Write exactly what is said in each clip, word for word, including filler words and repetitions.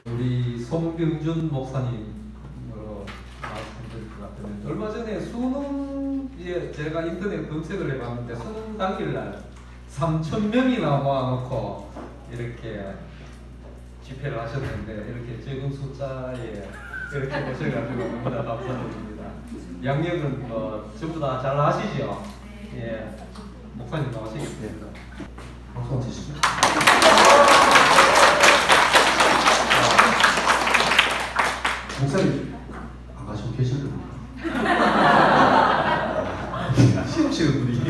우리 송병준 목사님으로 말씀드릴 것 같으면 얼마 전에 수능에 제가 인터넷 검색을 해봤는데 수능 당일날 삼천 명이나 모아놓고 이렇게 집회를 하셨는데 이렇게 적은 숫자에 이렇게 보셔가지고 너무나 감사드립니다. 양력은 뭐 전부 다 잘 아시죠? 예, 목사님 나오시겠습니다. 박수 한번 치시죠. 목사님 안 가시고 계실 겁니까? 시험 치는 분위기.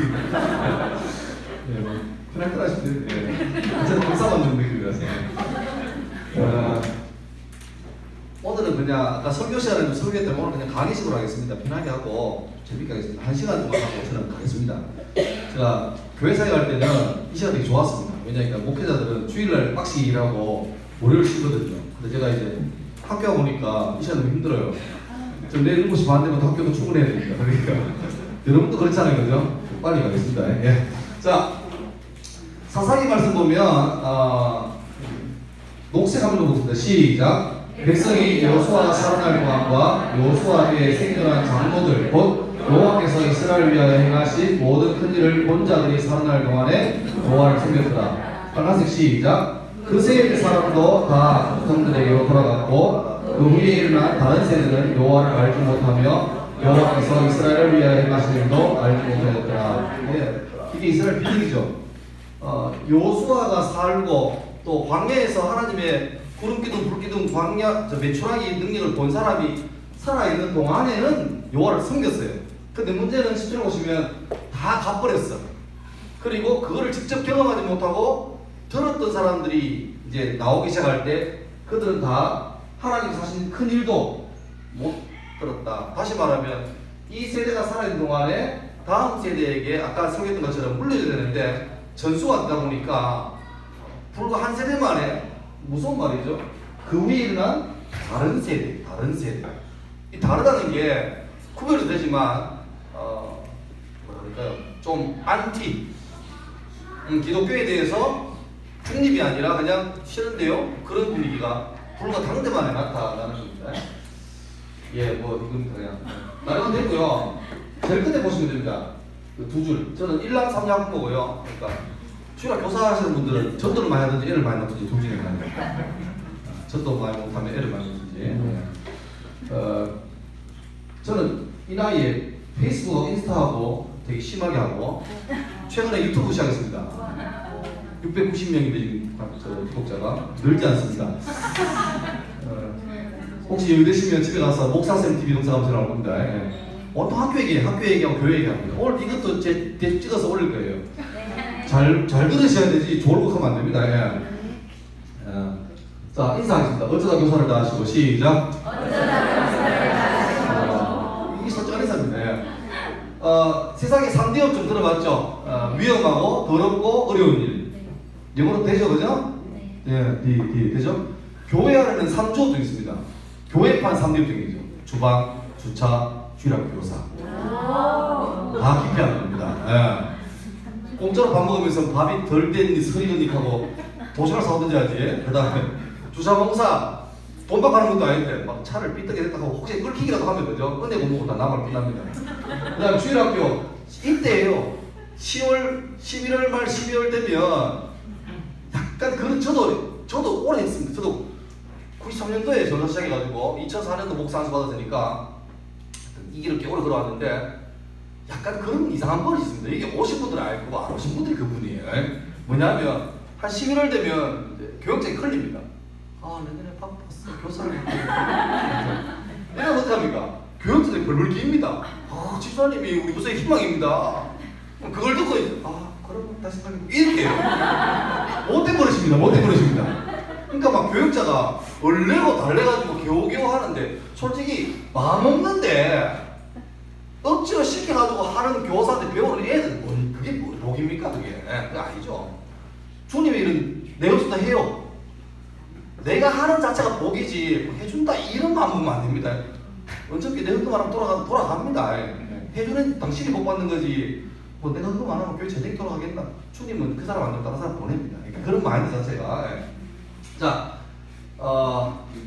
네, 뭐 편할 것 하시는데 네. 저는 박사 받는 느낌이라서. 어, 오늘은 그냥 아까 설교 시간에도 설교했던 오늘 그냥 강의식으로 하겠습니다. 편하게 하고 재밌게 하겠습니다. 한 시간 동안 하고 저는 가겠습니다. 제가 교회 생활할 때는 이 시간 되게 좋았습니다. 왜냐하면 목회자들은 주일날 빡시게 일하고 월요일 쉬거든요. 근데 제가 이제 학교 보니까 이 시간 너무 힘들어요. 좀 내일 일곱 시 반 되면 학교도 출근해야 됩니다. 그러니까 여러분도 그렇잖아요, 그죠? 빨리 가겠습니다. 예. 자, 사사기 말씀 보면 어, 녹색 한번 보겠습니다. 시작. 백성이 여호수아가 살아날 동안과 여호수아 때에 생겨난 장로들 곧 여호와께서 이스라엘을 위하여 행하신 모든 큰 일을 본 자들이 살아날 동안에 여호와를 섬겼더라. 빨간색 시작. 그 세대 사람도 다 백성들에게로 돌아갔고 그 후에 일어난 다른 세대는 여호와를 알지 못하며 여호와께서 이스라엘을 위하여 행하신 일도 알지 못하였더라. 예, 이게 이스라엘 비극이죠. 어, 여호수아가 살고 또 광야에서 하나님의 구름기둥 불기둥 광야 저 메추라기 능력을 본 사람이 살아있는 동안에는 여호와를 섬겼어요. 근데 문제는 십 절 보시면 다 가버렸어. 그리고 그거를 직접 경험하지 못하고 들었던 사람들이 이제 나오기 시작할 때 그들은 다 하나님 하신 큰 일도 못 들었다. 다시 말하면 이 세대가 살아있는 동안에 다음 세대에게 아까 소개했던 것처럼 물려줘야 되는데 전수가 되다 보니까 불과 한 세대 만에 무슨 말이죠? 그 위에 일어난 다른 세대, 다른 세대. 이 다르다는 게 구별도 되지만 어, 뭐라 그럴까요? 좀 안티. 음, 기독교에 대해서 중립이 아니라 그냥 싫은데요? 그런 분위기가 불과 당대만에 나타나는 겁니다. 예, 뭐 이건 그냥 다른 건 되고요. 제일 끝에 보시면 됩니다. 그 두 줄. 저는 일남 삼녀 보고요. 그러니까 주일날 교사 하시는 분들은 전도를 많이 하든지 애를 많이 낳든지 둘 중에 하나입니다. 전도 많이 못하면 애를 많이 낳든지. 네. 어, 저는 이 나이에 페이스북, 인스타하고 되게 심하게 하고 최근에 유튜브 시작했습니다. 육백구십 명인데 지금 저 구독자가 늘지 않습니다. 어, 혹시 여기 되시면 집에 가서 목사쌤 티비 동영상 한번 나올 겁니다. 예. 오늘 또 학교 얘기, 학교 얘기하고 교회 얘기합니다. 오늘 이것도 제 대충 찍어서 올릴 거예요. 잘, 잘 들으셔야 되지 좋을 것 하면 안 됩니다. 예. 어, 자, 인사하겠습니다. 어쩌다 교사를 다 하시고 시작. 어쩌다 교사를 다 하시고. 이게 솔직한 인사입니다. 예. 어, 세상에 삼 대 업 좀 들어봤죠? 어, 위험하고 더럽고 어려운 일. 영어로 되죠, 그죠? 네, 네, 네, 되죠? 교회 안에는 삼 조 업종이 있습니다. 교회판 삼 대 업종이죠. 주방, 주차, 주일학교 교사. 다 기피하는 겁니다. 예. 공짜로 밥 먹으면서 밥이 덜 된 서리건닉하고 도시락 사오든지 하지. 그 다음에 주차봉사 돈 받고 하는 것도 아닌데 막 차를 삐뚤게 됐다 하고 혹시 끌키기라도 하면 그죠? 은혜 못 먹고 다 나발 끝납니다. 그 다음에 주일학교 이때예요. 시월, 십일월 말 십이월 되면 약간 그런 저도 저도 오래 했습니다. 저도 구십삼 년도에 전도 시작해가지고 이천사 년도 목사 안수 받았으니까 이 길을 이렇게 오래 걸어왔는데 약간 그런 이상한 버릇이 있습니다. 이게 오신 분들은 알고 안 오신 분들이 그분이에요. 뭐냐면 한 십일월 되면 교육장이 걸립니다. 아 내년에 바빴어 교사를 이러면 어떡합니까? 교육장이 벌벌 깁니다. 아 집사님이 우리 무사의 희망입니다. 그걸 듣고 아 그러면 다시 가겠 이렇게 해요. 못된 버릇입니다. 못된 버릇입니다. 그러니까 막 교육자가 얼레고 달래가지고 겨우겨우 하는데 솔직히 마음 없는데 억지로 시켜가지고 하는 교사한테 배우는 애들 뭔 그게 뭐 복입니까 그게? 그게 아니죠. 주님이 이런 내 없이도 해요. 내가 하는 자체가 복이지 해준다 이런 마음 먹으면 안 됩니다. 어차피 내 헌금 하면 돌아가, 돌아갑니다. 해주는 당신이 복 받는 거지 뭐 내가 헌금 안 하면 교회 재정이 돌아가겠나? 주님은 그 사람 안 되고 다른 사람 보냅니다. 그러니까 그런 마인드 자체가 자, 어,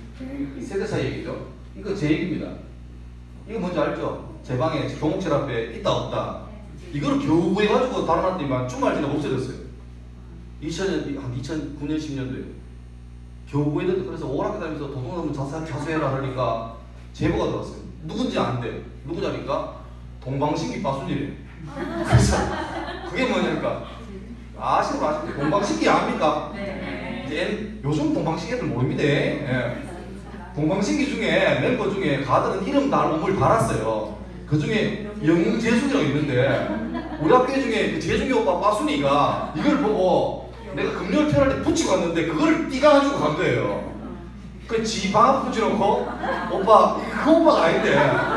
교목실 앞에 있다 없다. 이거를 겨우 구해가지고 달아놨더니만 주말 지나고 없어졌어요. 이천 년, 한 이천구 년, 십 년도에. 겨우 구했는데 그래서 오락교 다니면서 도둑놈은 자수, 자수해라 그러니까 제보가 들어왔어요. 누군지 안 돼. 누구냐 하니까 동방신기 빠순이래. 그래서 그게 뭐냐니까 아시고 아시고 동방신기 압니까? 네. 이제 요즘 동방신기 애들 모릅니다. 예. 동방신기 중에 멤버 중에 가들은 이름 달 몸을 달았어요. 그 중에 영재숙이라고 있는데 우리 학교 중에 그 재중이 오빠 빠순이가 이걸 보고 내가 금요일 태어날 때 붙이고 왔는데 그걸 띠가지고 간 거예요. 그 지 방 앞에 붙여놓고 오빠 그 오빠가 아닌데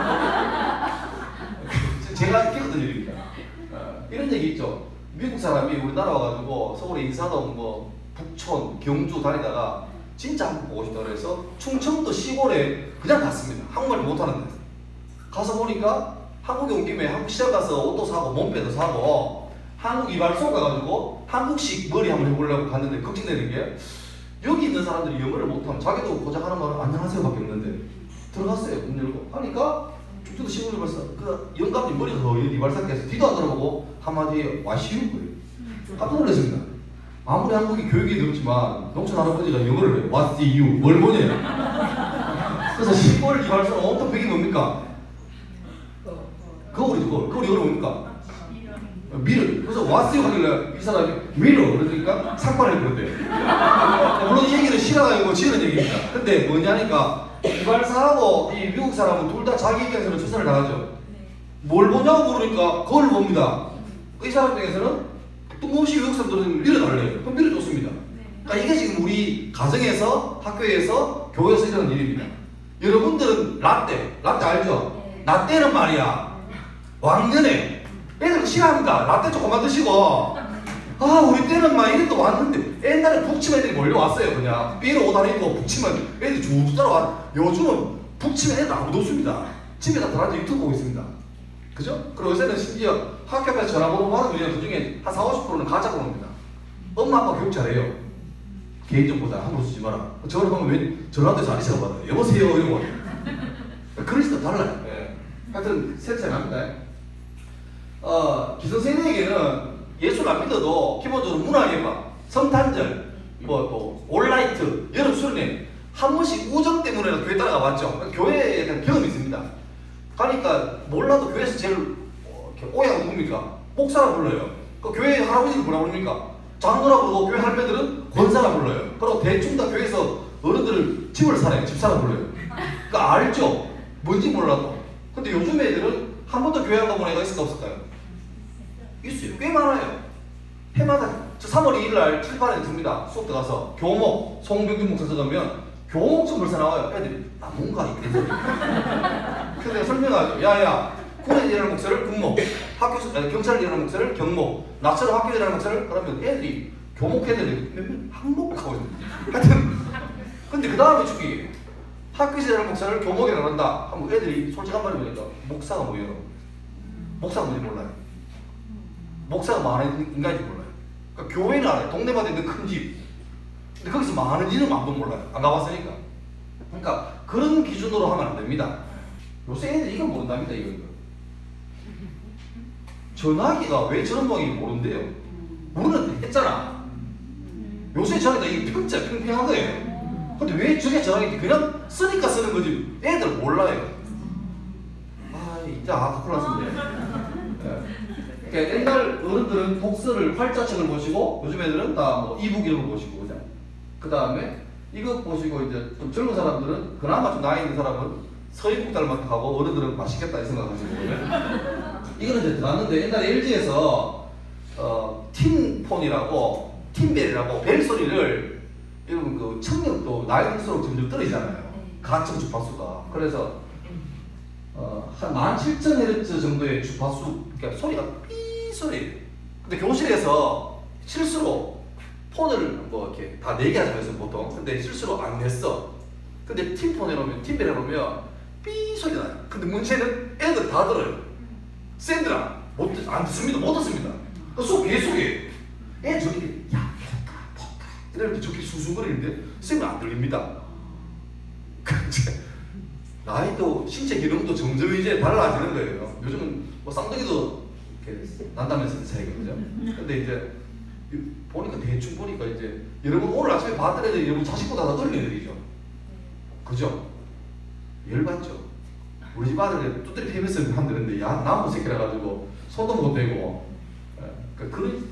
제가 끼거든 일입니다. 어, 이런 얘기 있죠. 미국 사람이 우리나라 와가지고 서울에 인사동 뭐 북촌 경주 다니다가 진짜 한국 보고 싶다 그래서 충청도 시골에 그냥 갔습니다. 한국말 못하는데 가서 보니까 한국에 온 김에 한국 시장 가서 옷도 사고 몸빼도 사고 한국 이발소 가가지고 한국식 머리 한번 해보려고 갔는데 걱정되는 게 여기 있는 사람들이 영어를 못하면 자기도 고작 하는 말은 안녕하세요 밖에 없는데 들어갔어요. 문 열고 하니까 충청도 시골 이발사 그 영감님 머리가 더 이발사께서 뒤도 안 돌아보고 한마디에 와시우 거예요. 깜짝 놀랐습니다. 아무리 한국이 교육이 넓지만 농촌 할아버지가 영어를 해요. What's you? 뭘 뭐냐? 그래서 시골 이발소는 온통 벽이 뭡니까? 거울이죠, 거울. 거울이 영어로 뭡니까? 미러. 그래서 What's you? 하길래 이 사람이 미러. 그러니까 삭발을 그런대요. 물론 이 얘기는 싫어가지고 지은 얘기입니다. 근데 뭐냐니까 이발사하고 이 미국 사람은 둘 다 자기 입장에서는 최선을 다하죠. 뭘 보냐고 물으니까 거울을 봅니다. 이 사람 중에서는 뜬금없이 외국 사람들은 밀어달래요. 그럼 밀어줬습니다. 그러니까 이게 지금 우리 가정에서, 학교에서, 교회에서 일어나는 일입니다. 여러분들은 라떼, 라떼 알죠? 라떼는 말이야 왕년에 애들 싫어합니다. 라떼 조금만 드시고 아 우리 때는 막 이래도 왔는데 옛날에 북치면 애들이 몰려왔어요. 그냥 삐로 옷 안 입고 북치면 애들이 쭉 따라와. 요즘은 북치면 애들 아무도 없습니다. 집에 다 들어앉아 유튜브 보고 있습니다. 그죠? 그리고 요새는 심지어 학교 앞에서 전화번호 받으면 그 중에 한 사오십 퍼센트는 가짜 번호입니다. 엄마 아빠 교육 잘해요. 개인정보다 함부로 쓰지 마라. 저를 보면 왜 전화돼서 아저씨가 받아요. 여보세요 이런 거. 그런 시도 달라요. 네. 하여튼 세차이 납니다. 어, 기성세대에게는 예술 안 믿어도 기본적으로 문화예방, 성탄절, 뭐, 뭐 올라이트, 여름 수련회 한 번씩 우정 때문에 교회 따라가 봤죠. 교회에 대한 경험이 있습니다. 가니까 몰라도 교회에서 제일 오해가 누굽니까? 목사라 불러요. 그 교회 할아버지를 뭐라 부릅니까? 장로라 부르고 교회 할매들은 권사라 불러요. 그리고 대충 다 교회에서 어른들을 집을 사래요. 집사라 불러요. 그러니까 알죠? 뭔지 몰라도. 근데 요즘 애들은 한 번도 교회 안 가본 애가 있을까 없을까요? 있어요. 꽤 많아요. 해마다 저 삼월 이일 날 칠판에 듭니다. 수업 들어가서 교목 송병균 목사 들어가면 교목 좀 벌써 나와요. 애들이 아 뭔가 있겠네. 그래서 내가 설명하죠. 야야 군에 일하는 목사를 군목, 학교 경찰에 일하는 목사를 경목, 나처럼 학교에 일하는 목사를 그러면 애들이 교목 애들이 몇몇 항목하고 있습니다. 하여튼 근데 그 다음에 주기 학교에서 일하는 목사를 교목이라고 한다. 하면 애들이 솔직한 말이 뭐니까 목사가 뭐예요? 목사가 뭔지 몰라요. 목사가 많은 인간인지 몰라요. 그러니까 교회는 알아요. 동네마다 있는 큰 집. 근데 거기서 많은 이름 아무도 몰라요. 안 가봤으니까. 그러니까 그런 기준으로 하면 안 됩니다. 요새 애들 이건 모른답니다. 이거 이거. 전화기가 왜 저런 모양인지 모른대요. 모르는데 했잖아. 요새 전화기가 이게 평자 평평한 거예요. 근데 왜 저게 전화기인지 그냥 쓰니까 쓰는 거지. 애들 몰라요. 아 이제 아 큰일 났습니다. 그러니까 옛날 어른들은 복서를 활자책을 보시고 요즘 애들은 다 뭐 이북 이런 거 보시고 그냥 그 다음에 이거 보시고 이제 좀 젊은 사람들은 그나마 좀 나이 있는 사람은 서희국 닮았다 하고 어른들은 맛있겠다 이 생각하시고 이거는 이제 들어왔는데 옛날에 엘지에서 어, 팀폰이라고 팀벨이라고 벨 소리를 여러분 그 청력도 나이 들수록 점점 떨어지잖아요. 가청 주파수가. 그래서 어, 한 만 칠천 헤르츠 정도의 주파수, 그러니까 소리가 삐 소리. 근데 교실에서 실수로 폰을 뭐 이렇게 다 내게 하잖아요, 보통. 근데 실수로 안 냈어. 근데 팀폰 해놓으면, 팀벨 해놓으면 삐 소리 나요. 근데 문제는 애들 다 들어요. 샌드라, 못, 안 듣습니다. 못 듣습니다. 그 속 계속이에요. 애 저기, 야, 포카, 포카. 이렇게 저렇게 수수거리는데 쌤은 안 들립니다. 나이도 신체 기능도 점점 이제 달라지는 거예요. 요즘은 뭐 쌍둥이도 이렇게 난다면서 차이거든요. 근데 이제 보니까 대충 보니까 이제 여러분 오늘 아침에 봤더라도 여러분 자식보다 더 어린 애들이죠. 그죠? 열받죠. 우리 집 아들 뚜드리 패면서 만드는데 야 나무 새끼라 가지고 손도 못 대고 그러니까 그런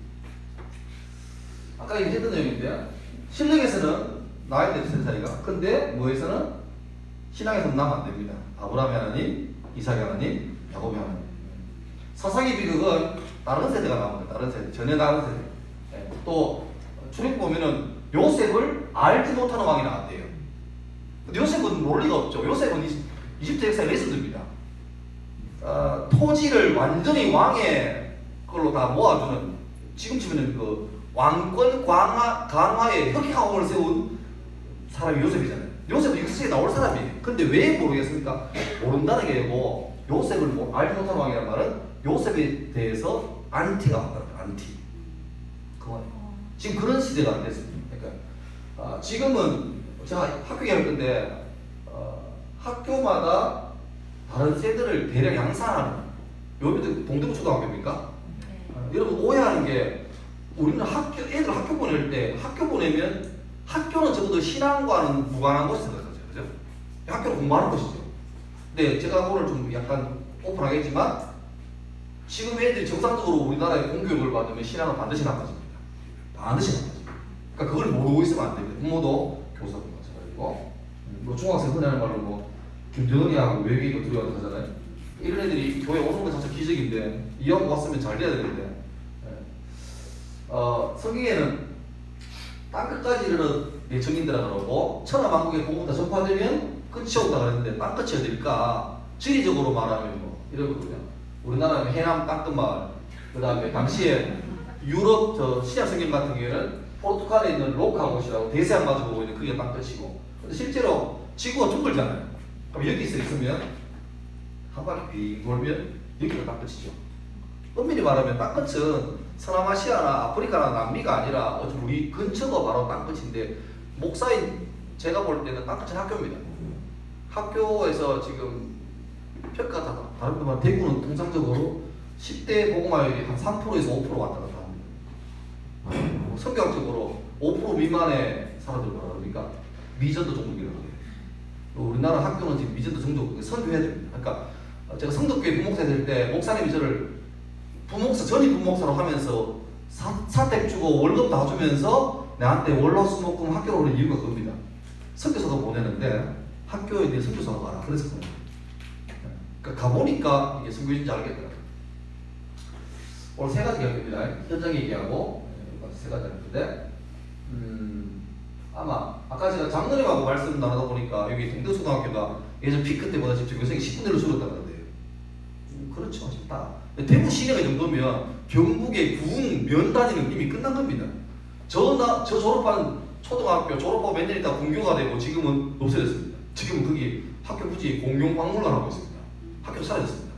아까 얘기했던 내용인데 신령에서는 나이 든 차이가 근데 뭐에서는 신앙에서는 나면 안 됩니다. 아브라함의 하나님, 이삭의 하나님, 야곱의 하나님. 사사기 비극은 다른 세대가 나옵니다. 다른 세대, 전혀 다른 세대. 네. 또 출입 보면은 요셉을 알지 못하는 왕이 나왔대요. 근데 요셉은 모를 리가 없죠. 요셉은 이집트 역사의 레전드입니다. 어, 토지를 완전히 왕의 걸로 다 모아주는 지금 치면은 그 왕권 강화, 강화에 혁혁함을 세운 사람이 요셉이잖아요. 요셉은 역사에 나올 사람이에요. 근데 왜 모르겠습니까? 모른다는 게 아니고 요셉을 뭐 알지 못하는 왕이라는 말은 요셉에 대해서 안티가 왔다는 거예요. 안티. 그거예요. 지금 그런 시대가 안 됐습니다. 그러니까 어, 지금은 제가 학교 얘기할 건데 어, 학교마다 다른 세대를 대략 양산하는 여기도 동대구 초등학교입니까? 네. 어, 여러분 오해하는 게 우리는 학교 애들 학교 보낼 때 학교 보내면 학교는 적어도 신앙과는 무관한 곳이 생각하죠. 그죠? 학교는 공부하는 곳이죠. 근데 제가 오늘 좀 약간 오픈하겠지만 지금 애들이 정상적으로 우리나라의 공교육을 받으면 신앙은 반드시 나빠집니다. 반드시 나빠집니다. 그러니까 그걸 모르고 있으면 안 됩니다. 부모도 교사도 마찬가지고 뭐 중학생 흔히 하는 말로 뭐 김정은이하고 외계인도 두려워한다 하잖아요. 이런 애들이 교회 오는 건 자체 기적인데 이하고 왔으면 잘 돼야 되는데 어, 성경에는 땅끝까지 이르는 내청인들아 그러고 천하만국의 복음 다 전파되면 끝이 없다 그랬는데 땅끝이 어딜까? 지리적으로 말하면 뭐 이러거든요. 우리나라는 해남 땅끝마을 그 다음에 당시에 유럽 저 신약 성경 같은 경우에는 포르투갈에 있는 로카 곳이라고 대서양 마주보고 있는 그게 땅끝이고 근데 실제로 지구가 둥글잖아요. 그럼 여기서 있으면 한 바퀴 빙 돌면 여기가 땅끝이죠. 엄밀히 말하면 땅끝은 서남아시아나 아프리카나 남미가 아니라 어차피 우리 근처가 바로 땅끝인데 목사인 제가 볼 때는 땅끝은 학교입니다. 학교에서 지금 평가 다 다른 데만 대구는 통상적으로 십 대 복음화율이 한 삼 퍼센트에서 오 퍼센트 왔다 갔다 합니다. 성경적으로 오 퍼센트 미만의 사람들 뭐라 그러니까 미전도 종족이라고 해요. 우리나라 학교는 지금 미전도 종족 선교해야 됩니다. 그러니까 제가 성덕교회 부목사 될 때 목사님이 저를 부목사, 전임 부목사로 하면서 사, 사택 주고 월급 다 주면서 나한테 월화수목금 학교로 오는 이유가 그겁니다. 선교사도 보내는데 학교에 대해 선교사가 가라. 그래서 보내요. 그러니까 가보니까 이게 선교인지 알겠더라고요. 오늘 세 가지 할 겁니다. 현장 얘기하고 세 가지 할 건데 음, 아마 아까 제가 장로님하고 말씀 나누다 보니까 여기 동대초등학교가 예전 피크 때보다 지금 교생이 십 분의 일로 줄었다 그러는데요. 음, 그렇죠. 다 대구 시내가 이 정도면 경북의 구흥 면 단위는 이미 끝난 겁니다. 저, 나, 저 졸업한 초등학교 졸업하고 몇 년 있다 분교가 되고 지금은 없어졌습니다. 지금은 거기 학교 부지 공용 박물관 하고 있습니다. 학교 사라졌습니다.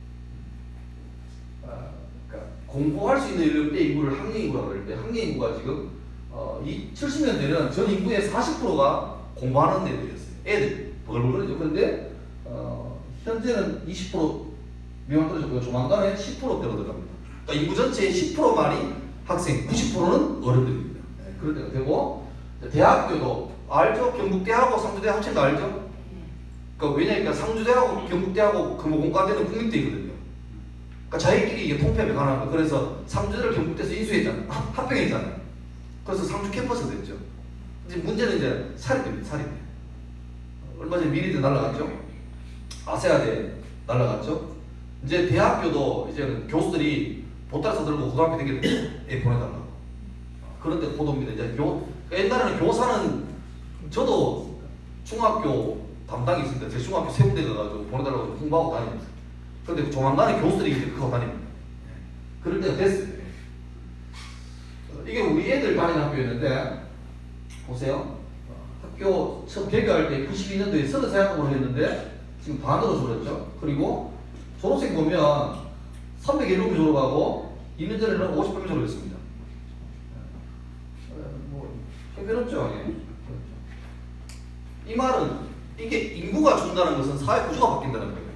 아, 그러니까 공부할 수 있는 연령대 인구를 학령인구라고 그럴 때 학령인구가 지금 어, 이 칠십 년대는 전 인구의 사십 퍼센트가 공부하는 애들이었어요. 애들 버글버글이죠. 그런데 어, 현재는 이십 퍼센트 미만 떨어졌고요. 조만간에 십 퍼센트대로 들어갑니다. 그러니까 인구 전체의 십 퍼센트만이 학생, 구십 퍼센트는 어른들입니다. 네, 그럴 때가 되고 대학교도 알죠? 경북대하고 상주대 합친 거 알죠? 그러니까 왜냐니까 상주대하고 경북대하고 금호공과대는 국립대거든요. 그러니까 자기끼리 이게 통폐합이 가능한 거. 그래서 상주대를 경북대에서 인수했잖아요. 합, 합병했잖아요. 그래서 상주 캠퍼스가 됐죠. 이제 문제는 이제 사립대입니다. 사립대. 얼마 전에 미리대 날라갔죠? 아세아대 날라갔죠? 이제 대학교도 이제는 교수들이 보따리 들고 고등학교 되게 보내달라고. 그런데 보도입니다. 이제 교, 옛날에는 교사는 저도 중학교 담당이 있습니다. 제 중학교 세 군데 가가지고 보내달라고 홍보하고 다닙니다. 그런데 조만간에 교수들이 이제 그거 다닙니다. 그럴 때가 됐어요. 이게 우리 애들 다니는 학교였는데 보세요. 학교 처음 개교할 때 구십이 년도에 서른세 학급을 했는데 지금 반으로 줄었죠. 그리고 졸업생 보면 삼백일 명이 졸업하고 이 년 전에는 오십팔 명 졸업했습니다. 뭐 형편없죠. 이 말은 이게 인구가 준다는 것은 사회 구조가 바뀐다는 거예요.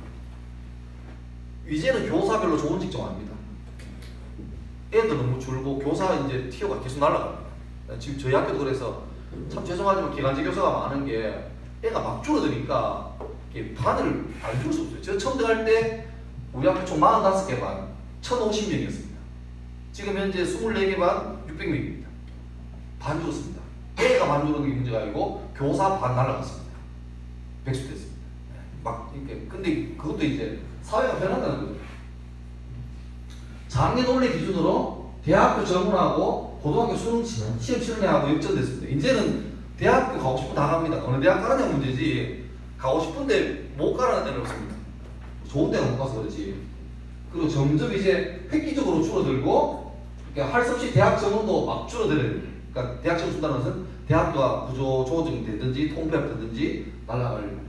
이제는 교사별로 좋은 직종 아닙니다. 애들 너무 줄고 교사 이제 티어가 계속 날아갑니다. 지금 저희 학교도 그래서 참 죄송하지만 기간제 교사가 많은 게 애가 막 줄어드니까 반을 안 줄 수 없어요. 제가 처음 들어갈 때 우리 학교 총 사십오 개 반 천오십 명이었습니다. 지금 현재 이십사 개 반 육백 명입니다. 반 줄었습니다. 애가 반 줄어든 게 문제가 아니고 교사 반 날아갔습니다. 백수 됐습니다. 막 이렇게 근데 그것도 이제 사회가 변한다는 거죠. 작년 올해 기준으로 대학교 정원하고 고등학교 수능 시험 치는 애하고 역전됐습니다. 이제는 대학교 가고 싶으면 다 갑니다. 어느 대학 가느냐 문제지 가고 싶은데 못 가라는 데는 없습니다. 좋은 데가 못 가서 그렇지. 그리고 점점 이제 획기적으로 줄어들고 그러니까 할 수 없이 대학 정원도 막 줄어들어요. 그러니까 대학 정원 준다는 것은 대학교가 구조 조정이 되든지 통폐합되든지 날아갈.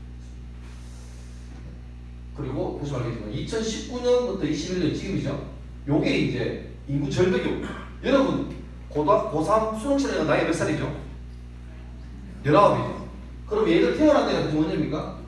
그리고 보시면 알겠지만 이천십구 년부터 이십일 년 지금이죠. 요게 이제 인구 절벽이 옵니다. 여러분 고등학교 고삼 수능 치는 나이가 몇 살이죠? 열아홉이죠. 그럼 얘들 태어난 데가 무슨 년입니까?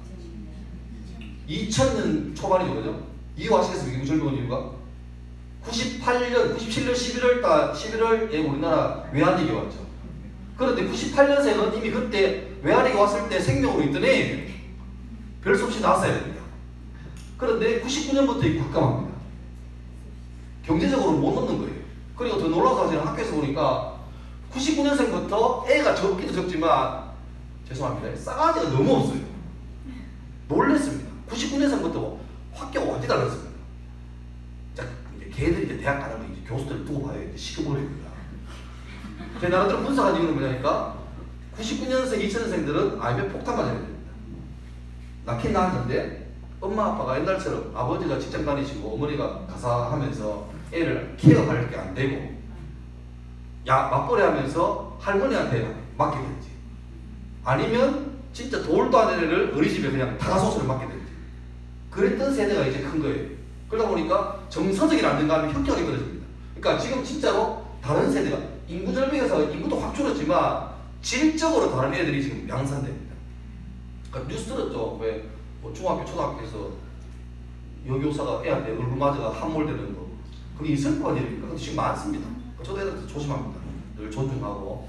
이천 년 초반이죠. 그죠? 이유 아시겠습니까? 인구 절벽 온 이유가? 구십팔 년, 구십칠 년 십일월 달, 십일월에 우리나라 외환위기 왔죠. 그런데 구십팔 년생은 이미 그때 외환위기 왔을 때 생명으로 있던 애예요. 별 수 없이 나왔어야 됩니다. 그런데 구십구 년부터 급감합니다. 경제적으로 못 넘는 거예요. 그리고 더 놀라운 사실은 학교에서 보니까 구십구 년생부터 애가 적기도 적지만 죄송합니다. 싸가지가 너무 없어요. 놀랬습니다. 구십구 년생부터 학교가 완전히 달랐습니다. 자, 이제 걔들이 이제 대학 가는 거 이제 교수들을 두고 봐야 이제 시켜버립니다. 제 나름대로 분석한 이유는 뭐냐니까 구십구 년생, 이천 년생들은 아이엠에프 폭탄 맞아야 됩니다. 낳긴 낳았는데 엄마 아빠가 옛날처럼 아버지가 직장 다니시고 어머니가 가사하면서 애를 케어 받을 게 안 되고 야 맞벌이 하면서 할머니한테 맡게 되지. 아니면 진짜 돌도 안 되는 애를 어린이집에 그냥 다가소스를 맡게 되지. 그랬던 세대가 이제 큰 거예요. 그러다 보니까 정서적인 안정감이 현격하게 떨어집니다. 그러니까 지금 진짜로 다른 세대가 인구 절벽에서 인구도 확 줄었지만 질적으로 다른 애들이 지금 양산됩니다. 그러니까 뉴스 들었죠? 왜 뭐 중학교, 초등학교에서 여교사가 애한테 얼굴 맞아가 함몰되는 거. 그게 있을 거 아닙니까? 근데 지금 많습니다. 저도 애들한테 조심합니다. 늘 존중하고.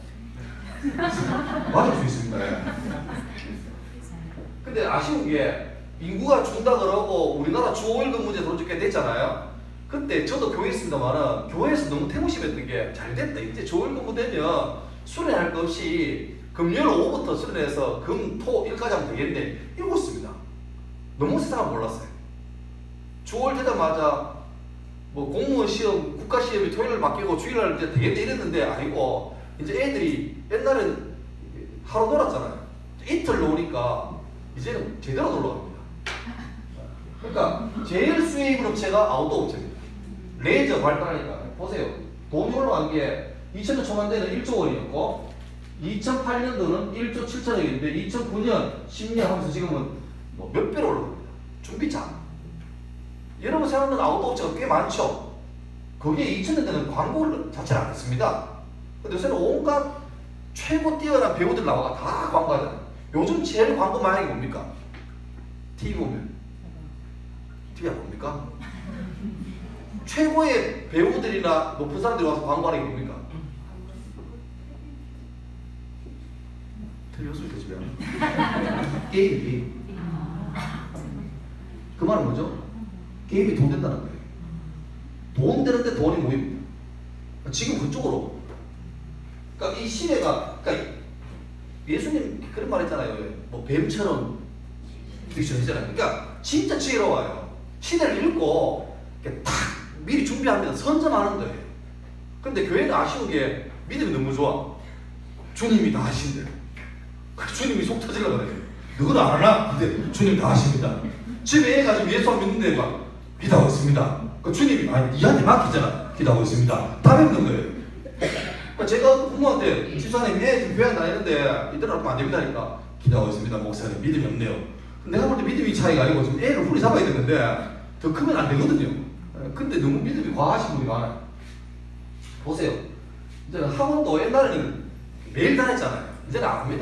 맞을 수 있습니다. 근데 아쉬운 게 인구가 준다 그러고 우리나라 주 오 일급 문제 도로적게 됐잖아요. 그때 저도 교회 있습니다만은 교회에서 너무 태무심했던 게 잘됐다. 이제 주 오 일급 되면 수련할 거 없이 금요일 오후부터 수련해서 금, 토, 일까지 하면 되겠는데 이러고 너무 세상을 몰랐어요. 주월 되자마자 뭐 공무원 시험, 국가 시험이 토요일 바뀌고 주일날 이제 되겠다 이랬는데 아니고 이제 애들이 옛날엔 하루 놀았잖아요. 이틀 노니까 이제는 제대로 놀러 갑니다. 그러니까 제일 수혜입은 업체가 아웃도어 업체입니다. 레이저 발달하니까 보세요. 돈이 올라간 게 이천 년 초반대는 일조 원이었고 이천팔 년도는 일조 칠천억인데 이천구 년, 십 년 하면서 지금은 뭐 몇 배로 올라갑니다. 준비차. 여러분 생각하는 아웃도어 업체가 꽤 많죠. 거기에 이천 년대는 광고를 자체를 안 했습니다. 근데 요새는 온갖 최고 뛰어난 배우들 나와가 다 광고하잖아요. 요즘 제일 광고 많이 하는 게 뭡니까? 티비 보면 티비가 뭡니까? 최고의 배우들이나 높은 사람들이 와서 광고하는 게 뭡니까? 틀렸을 때 집에 게임 게임 그 말은 뭐죠? 게임이 돈 된다는 거예요. 돈 되는데 돈이 모입니다. 지금 그쪽으로. 그러니까 이 시대가, 그러니까 예수님 그런 말 했잖아요. 뭐 뱀처럼 딕션이잖아요. 그러니까 진짜 지혜로워요. 시대를 읽고 탁 미리 준비하면 선점하는 거예요. 근데 교회는 아쉬운 게 믿음이 너무 좋아. 주님이 다 하신대. 주님이 속 터지려고 그래. 너는 안 하나? 근데 주님 다 하십니다. 집에 애 가지고 예수 안 믿는데 막 기도하고 있습니다. 그 주님이 아니 니한테 맡기잖아. 기도하고 있습니다. 다 믿는 거예요. 그러니까 제가 부모한테 집사님 애 지금 교회 안 다니는데 이대로 하면 안 됩니다니까 기도하고 있습니다. 목사님 믿음이 없네요. 내가 볼 때 믿음이 차이가 아니고 지금 애를 후리 잡아야 되는데 더 크면 안 되거든요. 근데 너무 믿음이 과하신 분이 많아요. 보세요. 이제는 학원도 옛날에는 매일 다녔잖아요. 이제는 안 합니다.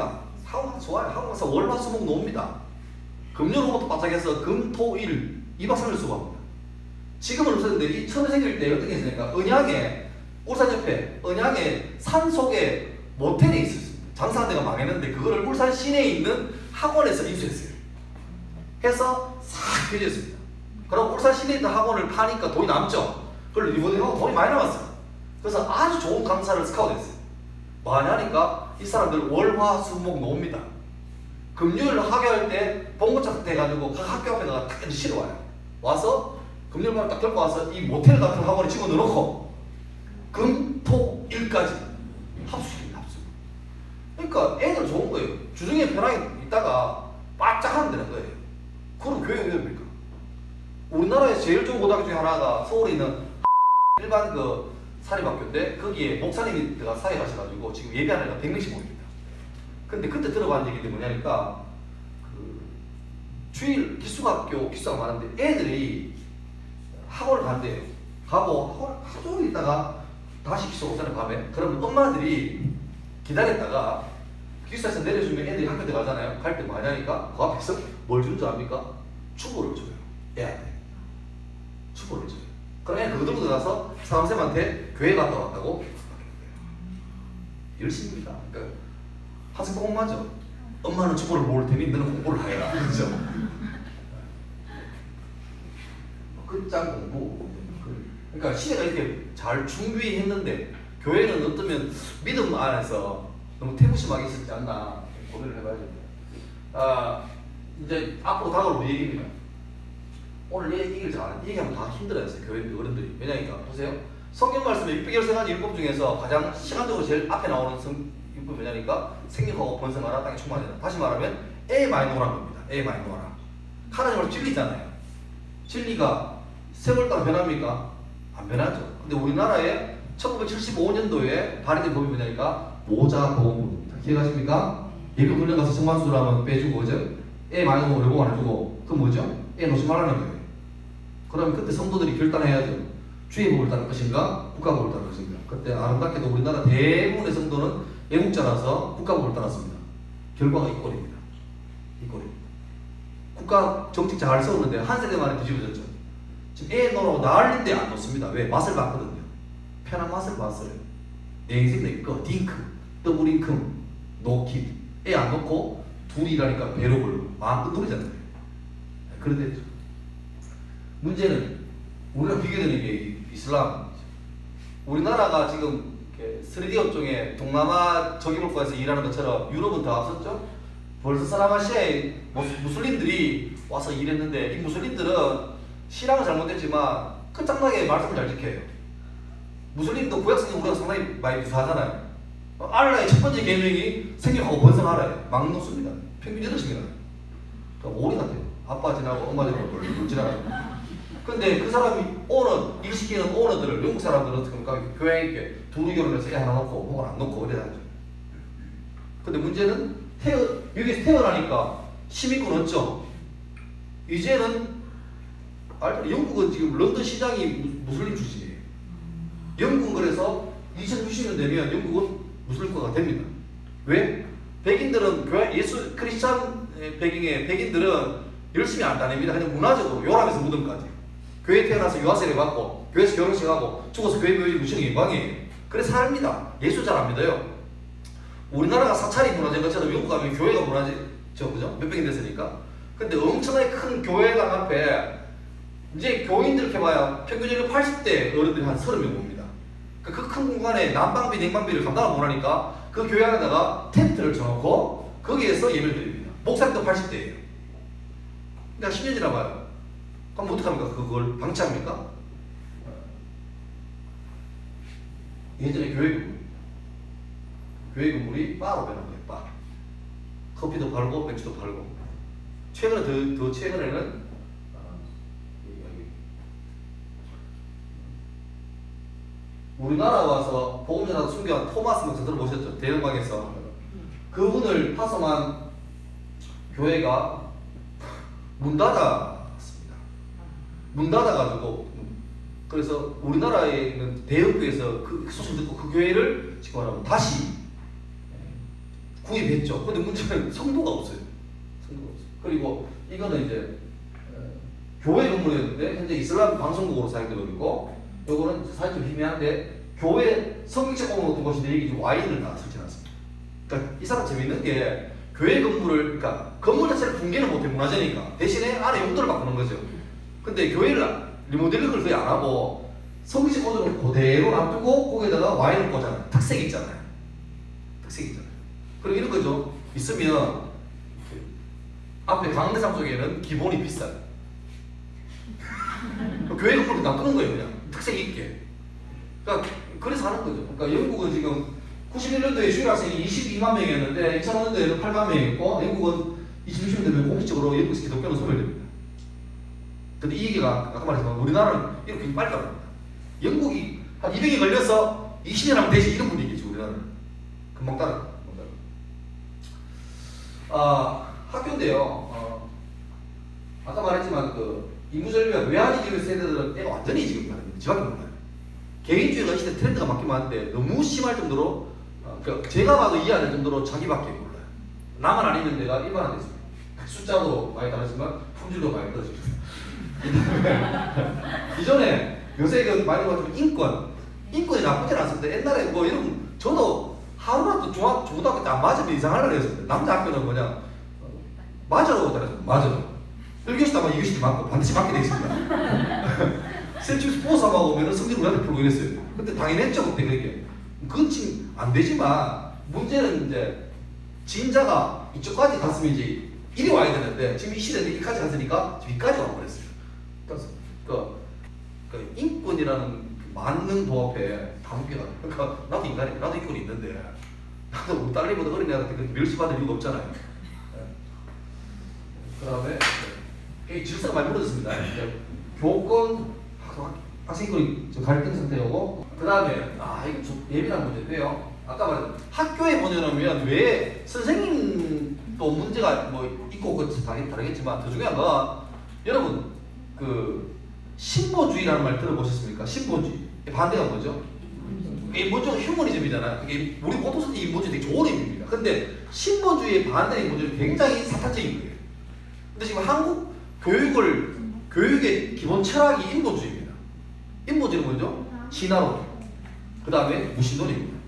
학원 가서 좋아요. 학원 가서 월화수목 놉니다. 금요일부터 바짝해서 금, 토, 일 이 박 삼 일 수고합니다. 지금은 없었는데 이 처음에 생길 때 어떤 게 있으니까 은양에 울산 옆에 은양에 산 속에 모텔이 있었습니다. 장사한 데가 망했는데 그거를 울산 시내에 있는 학원에서 인수했어요. 해서 싹 펴졌습니다. 그럼 울산 시내에 있는 학원을 파니까 돈이 남죠. 그걸 리모델링하고 돈이 많이 남았어요. 그래서 아주 좋은 강사를 스카우트했어요. 뭐 하냐니까 이 사람들 월화수목 놉니다. 금요일 학교할 때 봉고차 돼가지고 각 학교 앞에다가 딱 실어 와요. 와서 금요일날 딱 들고 와서 이 모텔 같은 학원에 집어 넣어놓고 금, 토, 일까지 합숙입니다. 합숙. 그러니까 애들 좋은 거예요. 주중에 편하게 있다가 바짝 하면 되는 거예요. 그럼 교육이 뭡니까? 우리나라에서 제일 좋은 고등학교 중에 하나가 서울에 있는 일반 그 사립학교인데 거기에 목사님이 사회하셔가지고 지금 예배하는 애가 백 명씩 모입니다. 근데 그때 들어본 얘기인데 뭐냐니까 그 주일 기숙학교 기숙사가 많은데 애들이 학원을 간대요. 가고 학원 하루 종일 있다가 다시 기숙사 오잖아요 밤에. 그러면 엄마들이 기다렸다가 기숙사에서 내려주면 애들이 학교 때 가잖아요. 갈 때 뭐 하냐니까 그 앞에서 뭘 주는 줄 압니까? 추보를 줘요. 애한테 추보를 줘요. 그럼 애는 그거 들고 들어가서 사람쌤한테 교회 갔다 왔다고 열심입니다. 그러니까 학생 꼭 엄마죠. 엄마는 추보를 모을 테니 너는 공부를 해라. 그렇죠? 끝장 공부. 그러니까 시대가 이렇게 잘 준비했는데 교회는 어쩌면 믿음 안에서 너무 태무심하게 있었지 않나 고민을 해봐야 됩니다. 아, 이제 앞으로 다가올 우리 얘기입니다. 오늘 얘 얘기를 잘 얘기하면 다 힘들어했어요. 교회 어른들이. 왜냐니까 보세요. 성경 말씀에 육백십삼 가지 율법 중에서 가장 시간적으로 제일 앞에 나오는 성, 율법이 뭐냐니까 생육하고 번성하라 땅에 충만하라. 다시 말하면 애 많이 놓으라는 겁니다. 애 많이 놓아라. 하나님을 진리잖아요. 진리가 세월 따라 변합니까? 안 변하죠. 근데 우리나라에 천구백칠십오 년도에 발의된 법이 뭐냐니까 모자보험입니다. 기억하십니까? 예비 훈련 가서 성만수라면 빼주고 그죠? 애 많이 놓으면 외복 안 해주고 그건 뭐죠? 애 놓지 말라는 거예요. 그러면 그때 성도들이 결단해야죠. 주의 법을 따를 것인가 국가법을 따를 것인가. 그때 아름답게도 우리나라 대부분의 성도는 애국자라서 국가법을 따랐습니다. 결과가 이 꼴입니다. 이 꼴입니다. 국가 정책 잘 세우는데 한 세대 만에 뒤집어졌죠. 지금 애 놓으라고 난리인데 안 놓습니다. 왜? 맛을 봤거든요. 편한 맛을 봤어요. 내 인생 내 거, 딩크, 더블잉큼, 노킷. 애 안 놓고 둘이 일하니까 배로 불고 마음 끝놀이잖아요. 그런데 문제는 우리가 비교되는 게 이슬람. 우리나라가 지금 쓰리디 업종에 동남아 저기물가에서 일하는 것처럼 유럽은 더 앞섰죠? 벌써 사라마시아에 무슬림들이 와서 일했는데 이 무슬림들은 신앙은 잘못됐지만 끝장나게 말씀을 잘 지켜요. 무슬림도 구약성경 우리가 상당히 많이 비슷하잖아요. 알라의 첫 번째 계명이 생육하고 번성하라요. 막 놓습니다. 평균 여덟 시입니다. 그러니까 오리 같아요. 아빠 지나고 엄마 지나고 돌 지나가고. 근데 그 사람이 오너, 일 시키는 오너들을 영국 사람들은 어떻게 합니까? 교회에 이렇게 둘이 결혼해서 애 하나 놓고 혹은 안 놓고 이래 다니죠. 근데 문제는 태어, 여기서 태어나니까 시민권 얻죠. 이제는 알죠? 영국은 지금 런던 시장이 무슬림 출신이에요. 영국은 그래서 이천육십 년 되면 영국은 무슬림국가가 됩니다. 왜? 백인들은 교회 예수 크리스찬 배경의 백인들은 열심히 안 다닙니다. 그냥 문화적으로 요람에서 무덤까지. 교회 태어나서 유아세례 받고 교회에서 결혼식하고 죽어서 교회 묘지 묻히는 게 영광이에요. 그래서 삽니다. 예수 잘 안 믿어요. 우리나라가 사찰이 문화재인 것처럼 영국 가면 교회가 문화재죠. 그죠? 몇백인 됐으니까. 근데 엄청나게 큰 교회당 앞에 이제 교인들 이렇게 봐야 평균 연령 팔십 대 어른들이 한 서른 명 봅니다. 그 큰 공간에 난방비, 냉방비를 감당을 못하니까 그 교회 안에다가 텐트를 쳐놓고 거기에서 예배를 드립니다. 목사님도 팔십 대예요. 그러니까 십 년 지나봐요. 그럼 어떡합니까? 그걸 방치합니까? 예전에 교회 건물, 교회 건물이 바로 변한 거예요. 바. 커피도 팔고 맥주도 팔고. 최근에 더, 더 최근에는 우리나라 와서 복음전하다 순교한 토마스 목사 들어보셨죠? 대영광에서 그분을 파송한 교회가 문 닫았습니다. 문 닫아가지고 그래서 우리나라에 있는 대형교회에서 그 소식 듣고 그 교회를 지금 말하면 다시 구입했죠. 근데 문제는 성도가 없어요. 성도가 없어요. 그리고 이거는 이제 어, 교회 건물이었는데 현재 이슬람 방송국으로 사용되고 있고, 요거는 사실 좀 희미한데 교회 성경책 꼽아놓은 곳인데 여기 지금 와인을 다 설치해놨습니다. 그러니까 이 사람 재밌는 게 교회 건물을, 그러니까 건물 자체를 붕괴는 못해, 문화재니까. 대신에 안에 용도를 바꾸는 거죠. 근데 교회를 리모델링을 거의 안 하고 성경책 꽂아놓고 그대로 놔두고 거기다가 와인을 꽂아놔요. 특색이 있잖아요. 특색이 있잖아요. 그리고 이런 거죠. 있으면 앞에 강대상 쪽에는 기본이 비싸요. 교회 건물을 놔두는 거예요, 그냥. 특색 있게. 그러니까 그래서 하는 거죠. 그러니까 영국은 지금 구십일 년도에 주일 학생이 이십이만 명이었는데 이천오 년도에는 팔만 명이었고, 영국은 이천육십 년 되면 공식적으로 영국에서 기독교는 소멸됩니다. 근데 이 얘기가 아까 말했지만 우리나라는 이렇게 빨리 갑니다. 영국이 한 이백 년 걸려서 이십 년 하면 되지, 이런 분위기죠. 우리나라는 금방 따라. 아, 학교인데요. 어, 아까 말했지만 그 인구절벽 외환위기 세대들은 애가 완전히 지금 다릅니다. 지밖에 몰라요. 개인주의가 이 시대 트렌드가 맞긴 한데 너무 심할 정도로, 어, 그 제가 봐도 이해 안 될 정도로 자기밖에 몰라요. 나만 아니면 내가 일반화됐습니다. 숫자도 많이 다르지만 품질도 많이 떨어집니다. 이전에 요새 그 많이 봐가지고 인권, 인권이 나쁘진 않습니다. 옛날에 뭐 이런, 저도 하루라도 중학, 중고등학교 때 안 맞으면 이상하려고 했습니다. 남자 학교는 그냥 맞으라고 잘했습니다. 맞으라고. 일 교시 다만 이 교시 맞고 반드시 맞게 돼 있습니다. 셀치우스 스포츠하고 오면 성질 우리한테 풀고 이랬어요. 근데 당연했죠, 그때 그렇게. 그건 지금 안 되지만 문제는 이제 진자가 이쪽까지 갔으면 이제 이리 와야 되는데 지금 이 시대는 이까지 갔으니까 위까지 와버렸어요. 그래서 그, 그 인권이라는 만능 도합에 다 묶여가. 그러니까 나도 인간이야. 나도 인권이 있는데 나도 우리 딸내미보다 어린 애한테 그렇게 멸시받을 이유가 없잖아요. 네. 그 다음에 이 질서가 많이 무너졌습니다. 교권 학생들이 갈등 상태고, 그 다음에 아 이거 좀 예민한 문제인데요. 아까 말한 학교에 보내놓으면 왜 선생님도 문제가 뭐 있고 그 다르겠지만 더 중요한 건 여러분 그 신보주의라는 말 들어보셨습니까? 신보주의 반대가 뭐죠? 인본주의가 휴머니즘이잖아요. 이게 우리 보통 쓰는 인본주의 되게 좋은 의미입니다. 근데 신보주의의 반대 인본주의 굉장히 사탄적인 거예요. 근데 지금 한국 교육을 교육의 기본 철학이 인본주의입니다. 인본주의는 뭐죠? 진화론, 그 다음에 무신론입니다.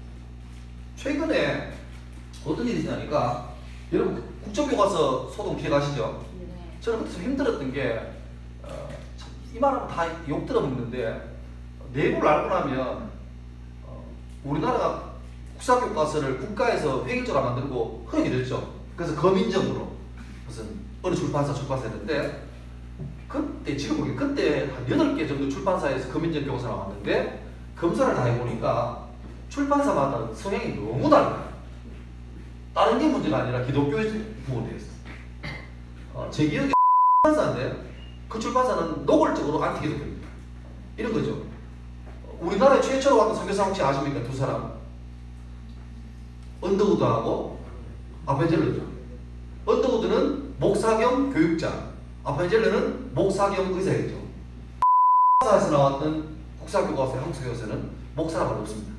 최근에 어떤 일이 있냐니까, 여러분 국정교과서 소동 기억하시죠? 저는 그때 좀 힘들었던 게, 어, 이 말하면 다 욕 들어먹는데 내부를 알고 나면 어, 우리나라가 국사교과서를 국가에서 획일적으로 만들고 허용이 됐죠. 그래서 거민적으로 무슨 어느 출판사 출판사였는데, 그때 지금 보기 그때 한 여덟 개 정도 출판사에서 거민적 교과서가 나왔는데 검사를 다 해보니까 출판사마다 성향이 너무 달라요. 다른 게 문제가 아니라 기독교의 부분에 대해서. 어, 제 기억에 출판사인데 그 출판사는 노골적으로 안티기독교입니다. 이런 거죠. 우리나라에 최초로 왔던 선교사 혹시 아십니까? 두 사람. 언더우드하고 아펜젤러죠. 언더우드는 목사 겸 교육자, 아펜젤러는 목사 겸 의사였죠. 사에서 나왔던 국사교과서, 한국교과서는 목사가 별로 없습니다.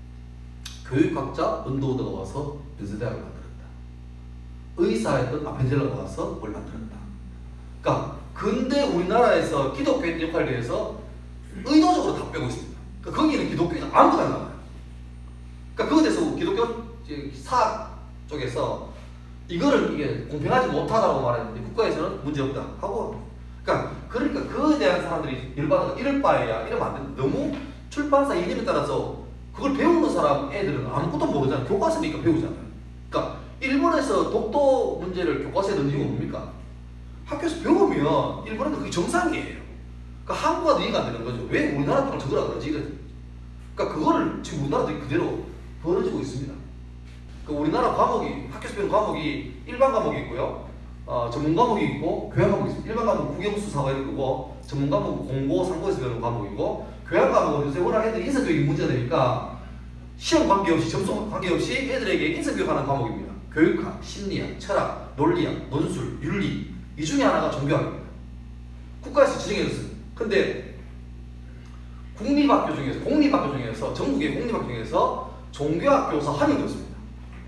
교육학자 언더우드가 와서 연세대학을 만들었다. 의사였던 아펜젤러가 와서 뭘 만들었다. 그러니까 근대 우리나라에서 기독교의 역할에 대해서 의도적으로 다 빼고 있습니다. 그러니까 거기는 기독교가 아무것도 안 나와요. 그러니까 그거에 대해서 기독교 사학 쪽에서 이거를 이게 공평하지 못하다고 말했는데 국가에서는 문제없다 하고, 그러니까 그러니까 그에 대한 사람들이 열받아서 이럴 바에야 이러면 안 되는데, 너무 출판사 이념에 따라서 그걸 배우는 사람 애들은 아무것도 모르잖아요. 교과서니까 배우잖아요. 그러니까 일본에서 독도 문제를 교과서에 넣는 이유가 뭡니까? 학교에서 배우면 일본은 그게 정상이에요. 그러니까 한국과도 이해가 안 되는 거죠. 왜 우리나라 쪽을 적으라 그러지? 이래. 그러니까 그거를 지금 우리나라도 그대로 벌어지고 있습니다. 그러니까 우리나라 과목이, 학교에서 배우는 과목이 일반 과목이 있고요, 어, 전문 과목이 있고 교양 과목이 있습니다. 일반 과목은 국영수사가 이런 거고, 전문 과목은 공고, 상고에서 배우는 과목이고, 교양 과목은 요새 워낙 애들이 인성교육이 문제가 되니까 시험 관계없이, 점수 관계없이 애들에게 인성교육하는 과목입니다. 교육학, 심리학, 철학, 논리학, 논술, 윤리, 이 중에 하나가 종교학입니다. 국가에서 지정해줬습니다. 근데 국립학교 중에서, 공립학교 중에서, 전국의 공립학교 중에서 종교학 교사 한 명도 없습니다.